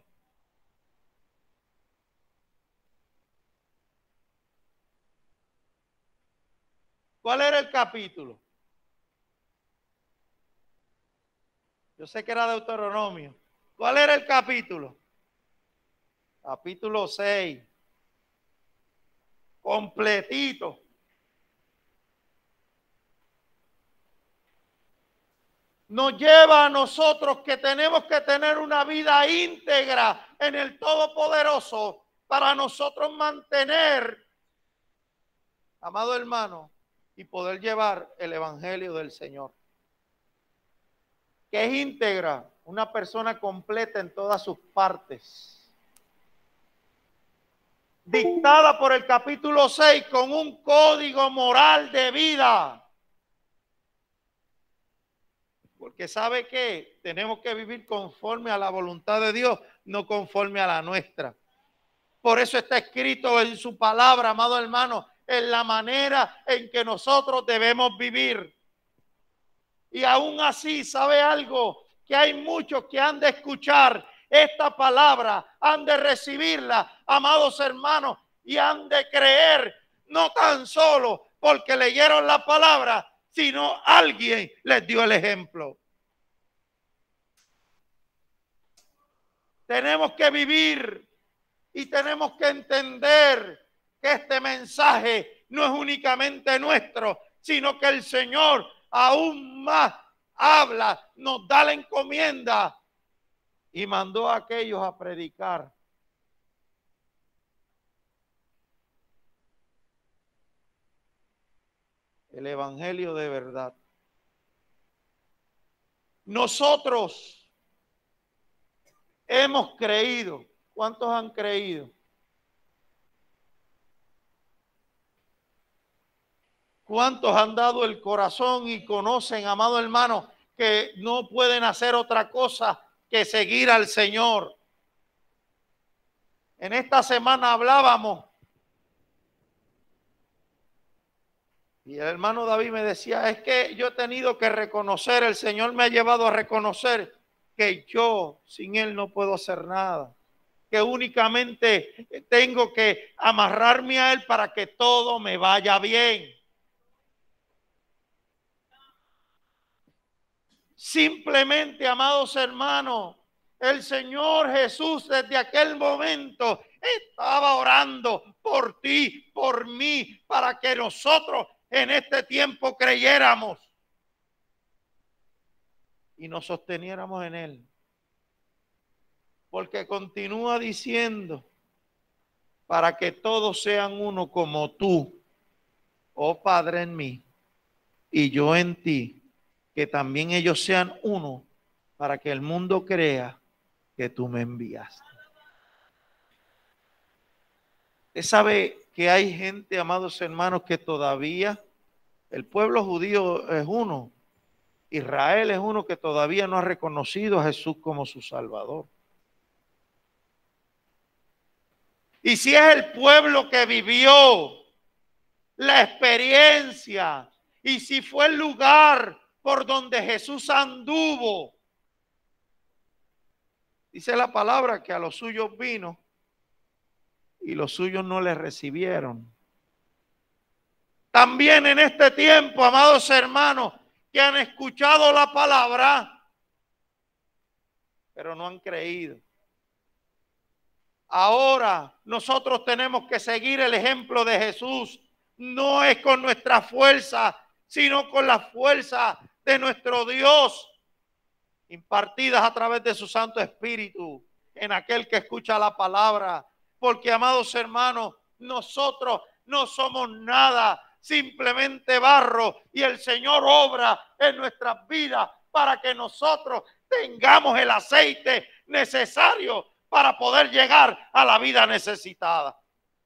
¿Cuál era el capítulo? Yo sé que era Deuteronomio. ¿Cuál era el capítulo? Capítulo seis. Completito. Nos lleva a nosotros que tenemos que tener una vida íntegra en el Todopoderoso para nosotros mantener, amado hermano, y poder llevar el evangelio del Señor. ¿Qué es íntegra? Una persona completa en todas sus partes. Dictada por el capítulo seis con un código moral de vida. Porque ¿sabe qué? Tenemos que vivir conforme a la voluntad de Dios, no conforme a la nuestra. Por eso está escrito en su palabra, amado hermano, en la manera en que nosotros debemos vivir. Y aún así, ¿sabe algo? Que hay muchos que han de escuchar esta palabra, han de recibirla, amados hermanos, y han de creer, no tan solo porque leyeron la palabra, sino alguien les dio el ejemplo. Tenemos que vivir y tenemos que entender que este mensaje no es únicamente nuestro, sino que el Señor aún más habla, nos da la encomienda y mandó a aquellos a predicar. El evangelio de verdad. Nosotros hemos creído. ¿Cuántos han creído? ¿Cuántos han dado el corazón y conocen, amado hermano, que no pueden hacer otra cosa que seguir al Señor? En esta semana hablábamos y el hermano David me decía, es que yo he tenido que reconocer, el Señor me ha llevado a reconocer que yo sin Él no puedo hacer nada, que únicamente tengo que amarrarme a Él para que todo me vaya bien. Simplemente, amados hermanos, el Señor Jesús desde aquel momento estaba orando por ti, por mí, para que nosotros en este tiempo creyéramos y nos sosteniéramos en Él. Porque continúa diciendo, para que todos sean uno como tú, oh Padre, en mí y yo en ti, que también ellos sean uno, para que el mundo crea que tú me enviaste. Usted sabe que hay gente, amados hermanos, que todavía, el pueblo judío es uno, Israel es uno que todavía no ha reconocido a Jesús como su Salvador. Y si es el pueblo que vivió la experiencia, y si fue el lugar por donde Jesús anduvo, dice la palabra que a los suyos vino y los suyos no le recibieron. También en este tiempo, amados hermanos, que han escuchado la palabra, pero no han creído. Ahora nosotros tenemos que seguir el ejemplo de Jesús. No es con nuestra fuerza, sino con la fuerza de nuestro Dios, impartidas a través de su Santo Espíritu en aquel que escucha la palabra. Porque, amados hermanos, nosotros no somos nada, simplemente barro, y el Señor obra en nuestras vidas para que nosotros tengamos el aceite necesario para poder llegar a la vida necesitada.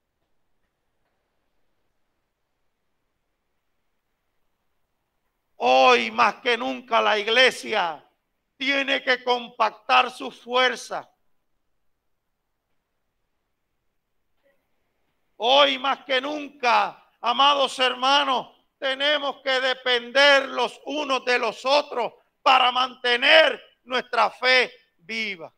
Hoy más que nunca la iglesia tiene que compactar su fuerza. Hoy más que nunca, amados hermanos, tenemos que depender los unos de los otros para mantener nuestra fe viva.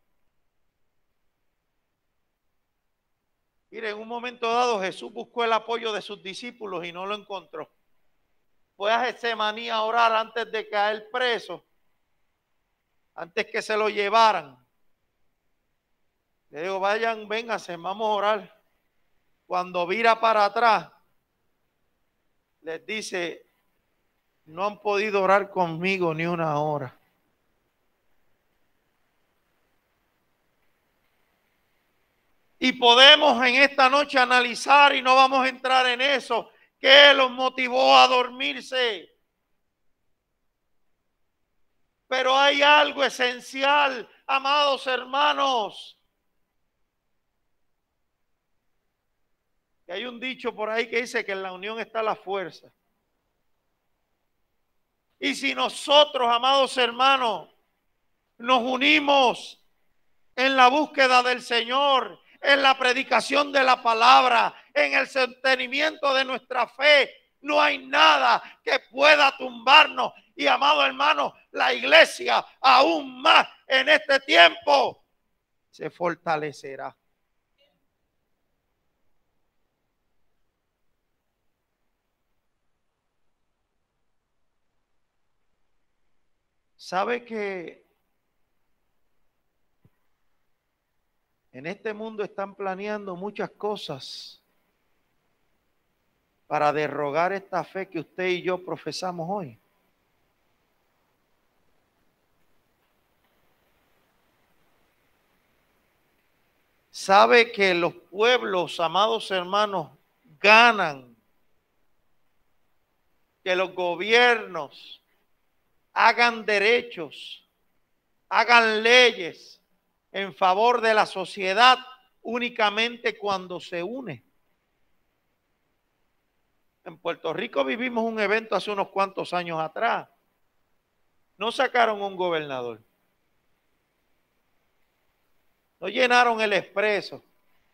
Mire, en un momento dado Jesús buscó el apoyo de sus discípulos y no lo encontró. Fue a Getsemaní a orar antes de caer preso, antes que se lo llevaran. Le digo, vayan, vénganse, vamos a orar. Cuando vira para atrás, les dice, no han podido orar conmigo ni una hora. Y podemos en esta noche analizar, y no vamos a entrar en eso, qué los motivó a dormirse. Pero hay algo esencial, amados hermanos. Y hay un dicho por ahí que dice que en la unión está la fuerza. Y si nosotros, amados hermanos, nos unimos en la búsqueda del Señor, en la predicación de la palabra, en el sostenimiento de nuestra fe, no hay nada que pueda tumbarnos. Y, amado hermano, la iglesia aún más en este tiempo se fortalecerá. ¿Sabe que en este mundo están planeando muchas cosas para derrogar esta fe que usted y yo profesamos hoy? sabe que los pueblos, amados hermanos, ganan, que los gobiernos hagan derechos, hagan leyes en favor de la sociedad únicamente cuando se une. En Puerto Rico vivimos un evento hace unos cuantos años atrás. No sacaron un gobernador. No llenaron el expreso.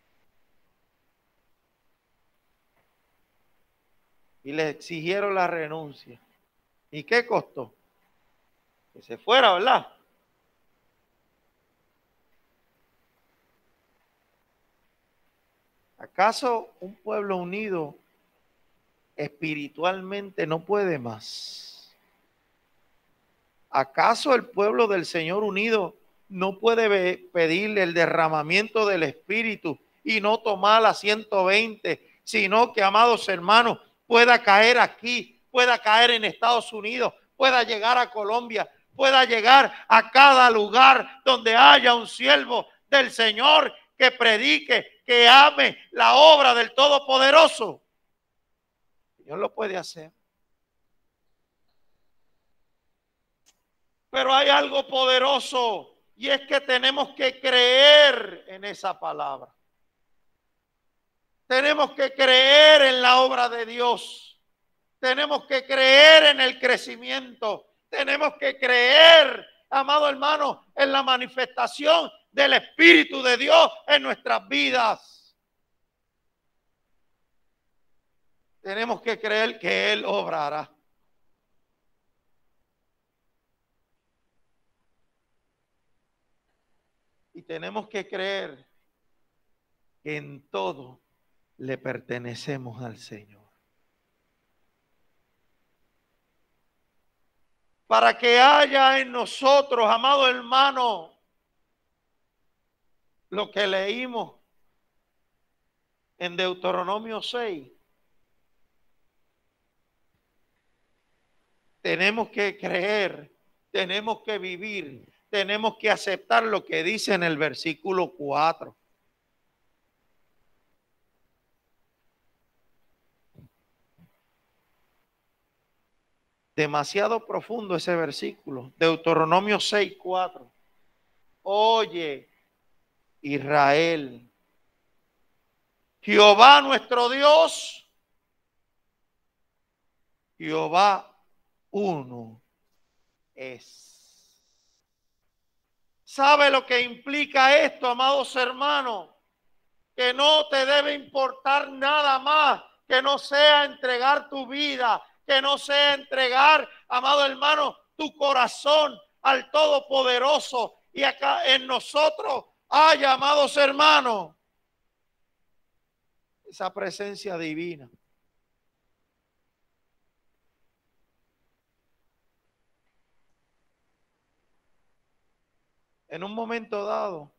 Y le exigieron la renuncia. ¿Y qué costó? Que se fuera, ¿verdad? ¿Acaso un pueblo unido espiritualmente no puede más? ¿Acaso el pueblo del Señor unido no puede pedirle el derramamiento del Espíritu y no tomar la ciento veinte, sino que, amados hermanos, pueda caer aquí, pueda caer en Estados Unidos, pueda llegar a Colombia, pueda llegar a cada lugar donde haya un siervo del Señor que predique, que ame la obra del Todopoderoso? Dios lo puede hacer. Pero hay algo poderoso y es que tenemos que creer en esa palabra. Tenemos que creer en la obra de Dios. Tenemos que creer en el crecimiento. Tenemos que creer, amado hermano, en la manifestación del Espíritu de Dios en nuestras vidas. Tenemos que creer que Él obrará. Y tenemos que creer que en todo le pertenecemos al Señor. Para que haya en nosotros, amado hermano, lo que leímos en Deuteronomio seis. Tenemos que creer, tenemos que vivir, tenemos que aceptar lo que dice en el versículo cuatro. Demasiado profundo ese versículo. Deuteronomio seis, cuatro. Oye, Israel, Jehová nuestro Dios, Jehová uno es. ¿Sabe lo que implica esto, amados hermanos? Que no te debe importar nada más que no sea entregar tu vida, que no sea entregar, amado hermano, tu corazón al Todopoderoso. Y acá en nosotros hay, amados hermanos, esa presencia divina. En un momento dado,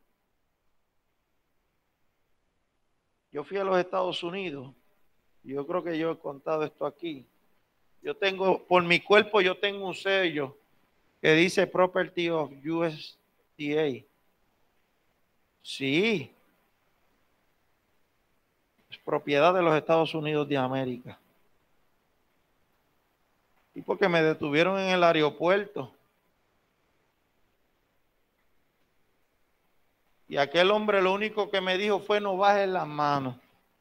yo fui a los Estados Unidos. Yo creo que yo he contado esto aquí. Yo tengo, por mi cuerpo, yo tengo un sello que dice Property of U S D A. Sí. Es propiedad de los Estados Unidos de América. Y porque me detuvieron en el aeropuerto. Y aquel hombre lo único que me dijo fue: no bajes las manos.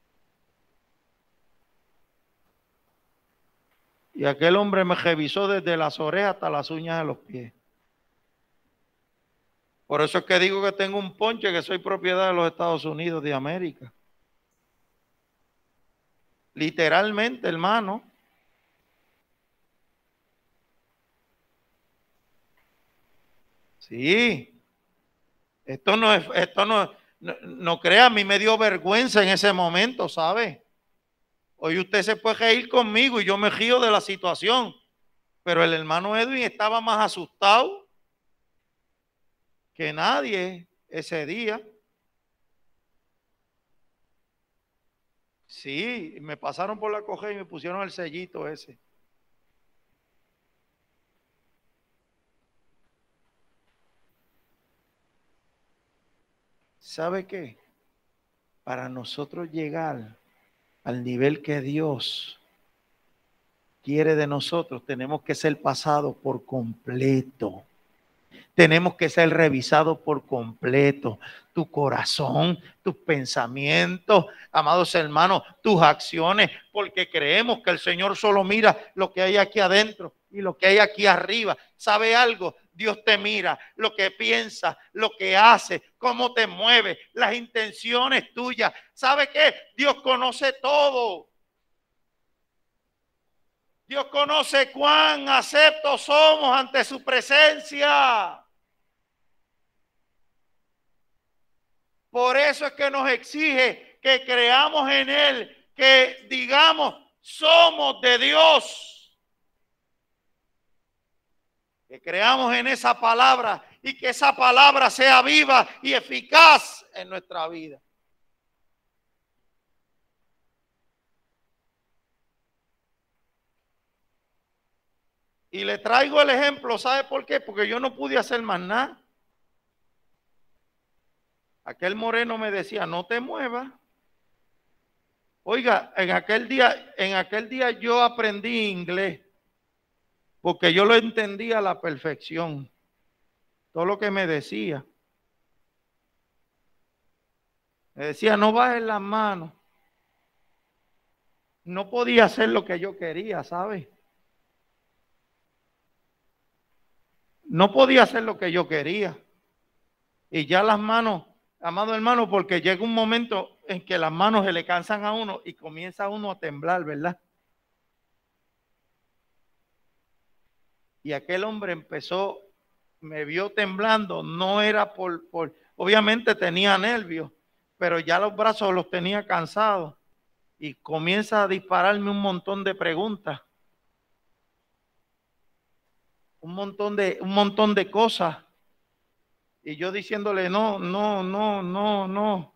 Y aquel hombre me revisó desde las orejas hasta las uñas de los pies. Por eso es que digo que tengo un ponche, que soy propiedad de los Estados Unidos de América. Literalmente, hermano. Sí. Esto no es, esto no, no, no crea, a mí me dio vergüenza en ese momento, ¿sabe? Hoy usted se puede reír conmigo y yo me río de la situación, pero el hermano Edwin estaba más asustado que nadie ese día. Sí, me pasaron por la coge y me pusieron el sellito ese. ¿Sabe qué? para nosotros llegar al nivel que Dios quiere de nosotros, tenemos que ser pasados por completo. Tenemos que ser revisados por completo. Tu corazón, tus pensamientos, amados hermanos, tus acciones, porque creemos que el Señor solo mira lo que hay aquí adentro y lo que hay aquí arriba. ¿Sabe algo? Dios te mira lo que piensas, lo que haces, cómo te mueves, las intenciones tuyas. ¿Sabe qué? Dios conoce todo. Dios conoce cuán aceptos somos ante su presencia. Por eso es que nos exige que creamos en Él, que digamos, somos de Dios. Que creamos en esa palabra y que esa palabra sea viva y eficaz en nuestra vida. Y le traigo el ejemplo, ¿sabe por qué? Porque yo no pude hacer más nada. Aquel moreno me decía, no te muevas. Oiga, en aquel día, en aquel día yo aprendí inglés, porque yo lo entendía a la perfección. Todo lo que me decía. Me decía, no bajes las manos. No podía hacer lo que yo quería, ¿sabes? No podía hacer lo que yo quería. Y ya las manos, amado hermano, porque llega un momento en que las manos se le cansan a uno y comienza uno a temblar, ¿verdad? Y aquel hombre empezó, me vio temblando, no era por, por, obviamente tenía nervios, pero ya los brazos los tenía cansados y comienza a dispararme un montón de preguntas. Un montón de, un montón de cosas. Y yo diciéndole, no, no, no, no, no.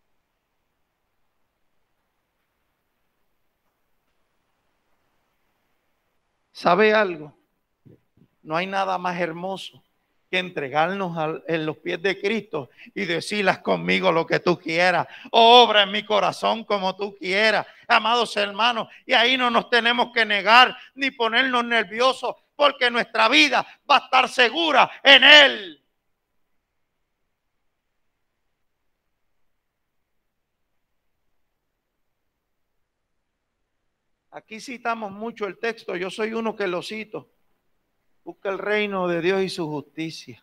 ¿Sabe algo? No hay nada más hermoso que entregarnos al, en los pies de Cristo y decirlas conmigo lo que tú quieras. Obra en mi corazón como tú quieras, amados hermanos. Y ahí no nos tenemos que negar ni ponernos nerviosos, porque nuestra vida va a estar segura en Él. Aquí citamos mucho el texto, yo soy uno que lo cito. Busca el reino de Dios y su justicia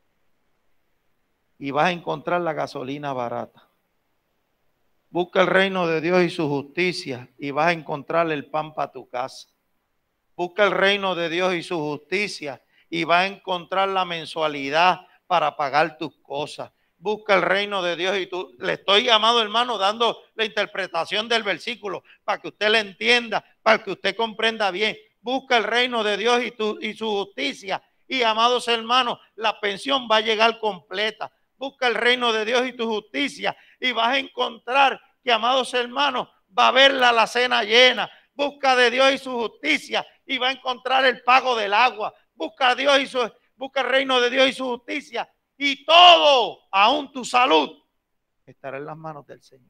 y vas a encontrar la gasolina barata. Busca el reino de Dios y su justicia y vas a encontrar el pan para tu casa. Busca el reino de Dios y su justicia y vas a encontrar la mensualidad para pagar tus cosas. Busca el reino de Dios y tú, le estoy, amado hermano, dando la interpretación del versículo para que usted le entienda, para que usted comprenda bien. Busca el reino de Dios y, tu, y su justicia y, amados hermanos, la pensión va a llegar completa. Busca el reino de Dios y tu justicia y vas a encontrar que, amados hermanos, va a haber la alacena llena. Busca de Dios y su justicia y va a encontrar el pago del agua. Busca a Dios y su, busca el reino de Dios y su justicia y todo, aún tu salud, estará en las manos del Señor.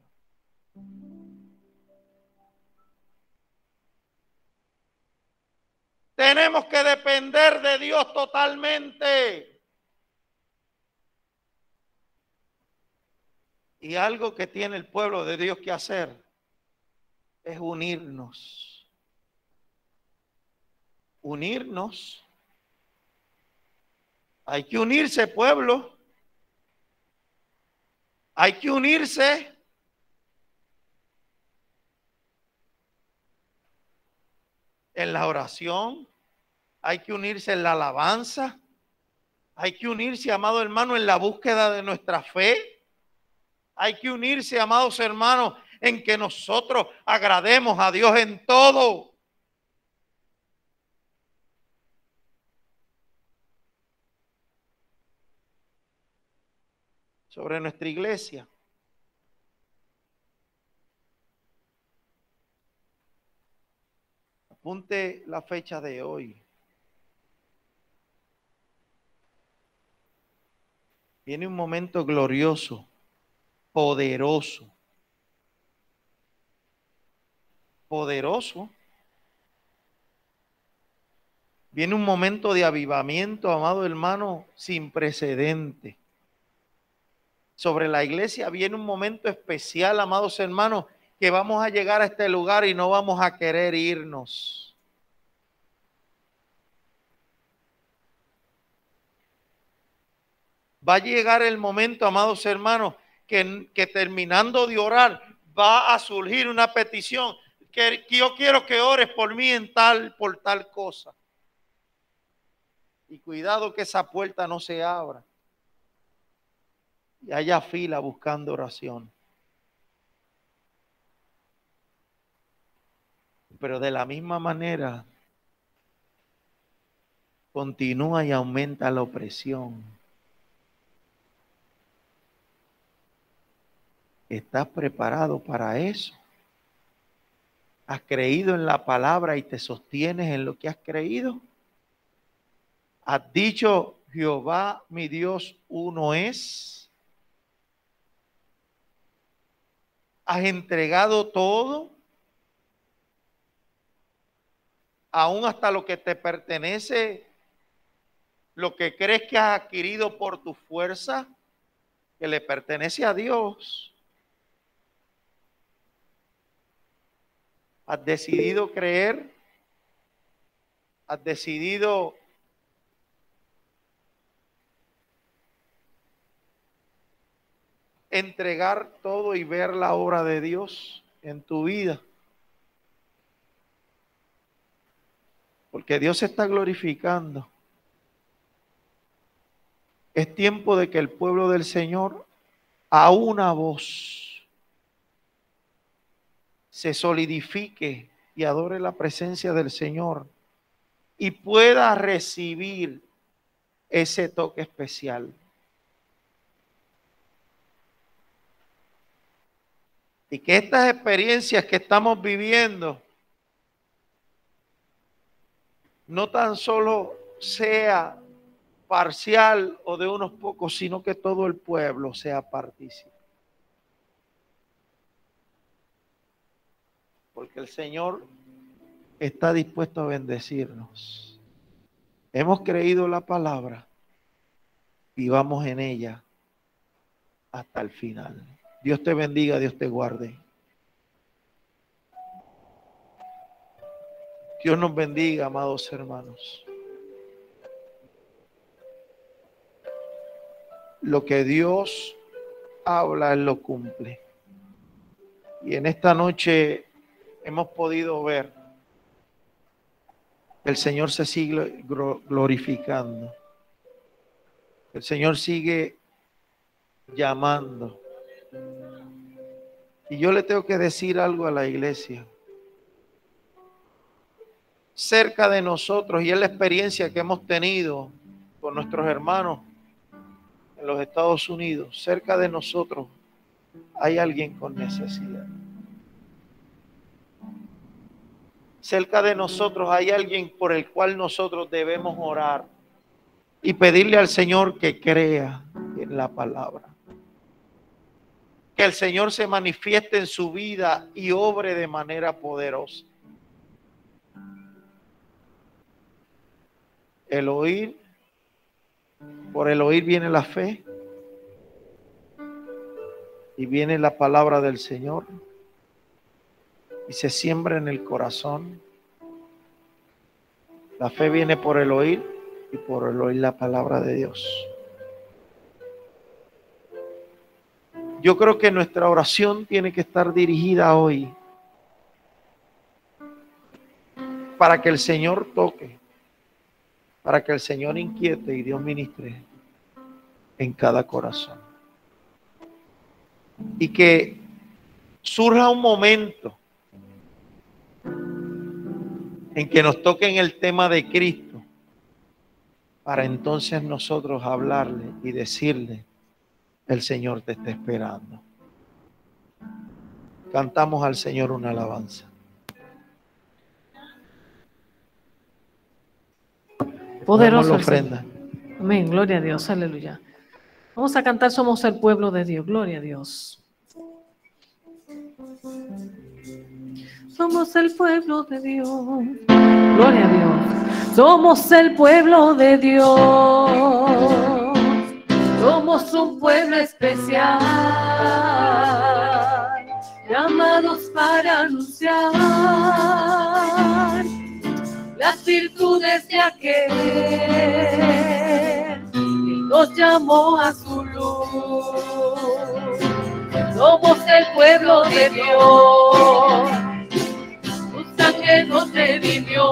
Tenemos que depender de Dios totalmente. Y algo que tiene el pueblo de Dios que hacer es unirnos. Unirnos. Hay que unirse, pueblo. Hay que unirse. En la oración. Hay que unirse en la alabanza. Hay que unirse, amado hermano, en la búsqueda de nuestra fe. Hay que unirse, amados hermanos, en que nosotros agrademos a Dios en todo. Sobre nuestra iglesia. Apunte la fecha de hoy. Viene un momento glorioso, poderoso, poderoso. Viene un momento de avivamiento, amado hermano, sin precedente. Sobre la iglesia viene un momento especial, amados hermanos, que vamos a llegar a este lugar y no vamos a querer irnos. Va a llegar el momento, amados hermanos, que, que terminando de orar va a surgir una petición, que, que yo quiero que ores por mí en tal, por tal cosa. Y cuidado que esa puerta no se abra y haya fila buscando oración. Pero de la misma manera continúa y aumenta la opresión. ¿Estás preparado para eso? ¿Has creído en la palabra y te sostienes en lo que has creído? ¿Has dicho, Jehová mi Dios uno es? ¿Has entregado todo? Aún hasta lo que te pertenece, lo que crees que has adquirido por tu fuerza, que le pertenece a Dios. ¿Has decidido creer? ¿Has decidido entregar todo y ver la obra de Dios en tu vida? Porque Dios se está glorificando. Es tiempo de que el pueblo del Señor a una voz se solidifique y adore la presencia del Señor y pueda recibir ese toque especial. Y que estas experiencias que estamos viviendo no tan solo sea parcial o de unos pocos, sino que todo el pueblo sea partícipe. Porque el Señor está dispuesto a bendecirnos. Hemos creído la palabra y vamos en ella hasta el final. Dios te bendiga, Dios te guarde. Dios nos bendiga, amados hermanos. Lo que Dios habla, Él lo cumple. Y en esta noche hemos podido ver que el Señor se sigue glorificando. El Señor sigue llamando. Y yo le tengo que decir algo a la iglesia. Cerca de nosotros, y es la experiencia que hemos tenido con nuestros hermanos en los Estados Unidos, cerca de nosotros hay alguien con necesidad. Cerca de nosotros hay alguien por el cual nosotros debemos orar y pedirle al Señor que crea en la palabra. Que el Señor se manifieste en su vida y obre de manera poderosa. El oír, por el oír viene la fe y viene la palabra del Señor y se siembra en el corazón. La fe viene por el oír y por el oír la palabra de Dios. Yo creo que nuestra oración tiene que estar dirigida hoy para que el Señor toque, para que el Señor inquiete y Dios ministre en cada corazón. Y que surja un momento en que nos toquen el tema de Cristo, para entonces nosotros hablarle y decirle: el Señor te está esperando. Cantamos al Señor una alabanza. Poderoso la el ofrenda. Señor. Amén, gloria a Dios, aleluya. Vamos a cantar Somos el pueblo de Dios, gloria a Dios. Somos el pueblo de Dios. Gloria a Dios. Somos el pueblo de Dios. Somos un pueblo especial, llamados para anunciar las virtudes de aquel que nos llamó a su luz. Somos el pueblo de Dios, su sangre nos redimió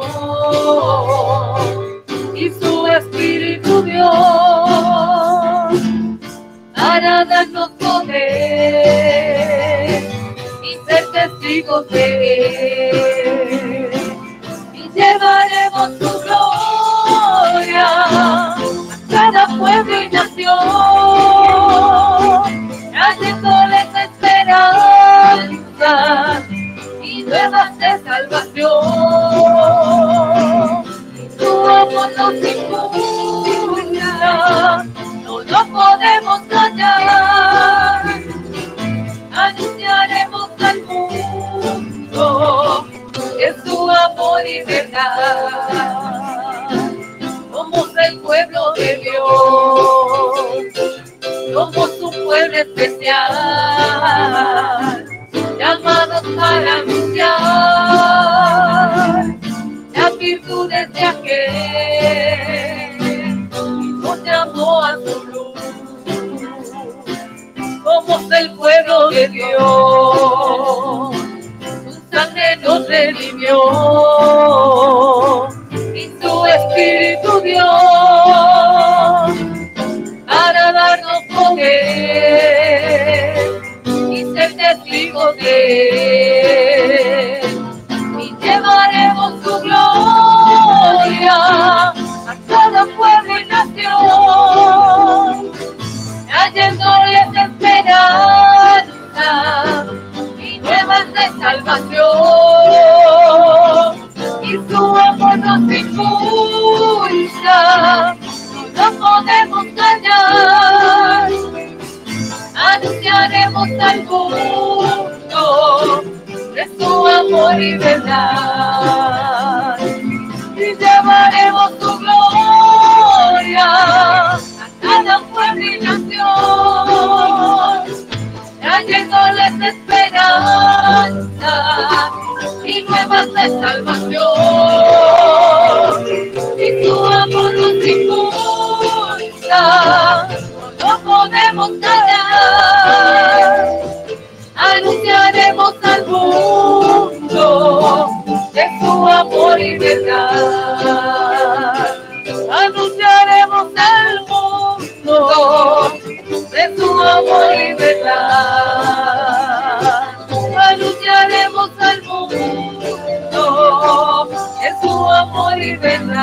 y su espíritu dio para darnos poder y ser testigos de él. Y llevaremos su gloria a cada pueblo y nación, trayéndoles esperanza y nuevas de salvación. Su amor nos impulsa, no lo podemos callar. Anunciaremos al mundo que su amor y verdad. Somos el pueblo de Dios, somos un pueblo especial, llamados para anunciar las virtudes de aquel que nos llamó a su luz. Somos el pueblo de Dios, su sangre nos redimió y su espíritu dio para darnos poder y ser testigos de él. Y llevaremos su gloria a cada pueblo y nación, trayéndoles esperanza y nuevas de salvación. Y su amor nos impulsa, no podemos callar. Anunciaremos al mundo de su amor y verdad. Y llevaremos su gloria a cada pueblo y nación, trayéndoles esperanza y nuevas de salvación. Y su amor nos impulsa, no podemos callar. Anunciaremos al mundo de su amor y verdad. Anunciaremos al mundo de su amor y verdad. Anunciaremos al mundo de su amor y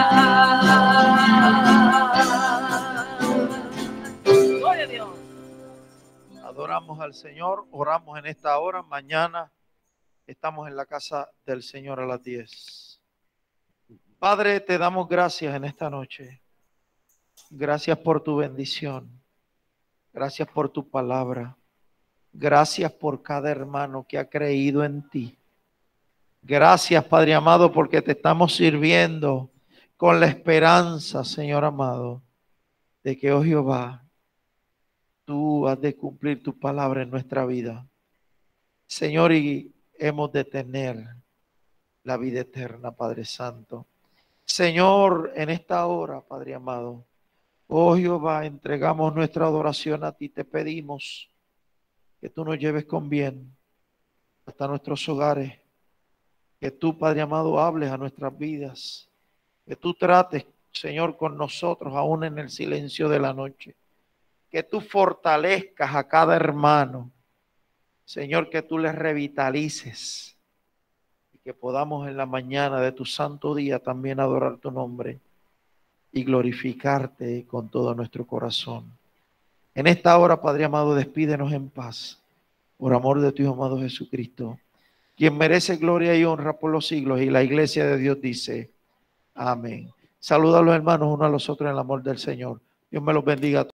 verdad. Gloria a Dios. Adoramos al Señor, oramos en esta hora. Mañana estamos en la casa del Señor a las diez. Padre, te damos gracias en esta noche. Gracias por tu bendición. Gracias por tu palabra. Gracias por cada hermano que ha creído en ti. Gracias, Padre amado, porque te estamos sirviendo con la esperanza, Señor amado, de que, oh Jehová, tú has de cumplir tu palabra en nuestra vida. Señor, y hemos de tener la vida eterna, Padre Santo. Señor, en esta hora, Padre amado, oh Jehová, entregamos nuestra adoración a ti. Te pedimos que tú nos lleves con bien hasta nuestros hogares. Que tú, Padre amado, hables a nuestras vidas. Que tú trates, Señor, con nosotros aún en el silencio de la noche. Que tú fortalezcas a cada hermano. Señor, que tú les revitalices. Y que podamos en la mañana de tu santo día también adorar tu nombre y glorificarte con todo nuestro corazón. En esta hora, Padre amado, despídenos en paz, por amor de tu Hijo amado Jesucristo, quien merece gloria y honra por los siglos. Y la iglesia de Dios dice, amén. Saluda a los hermanos unos a los otros en el amor del Señor. Dios me los bendiga a todos.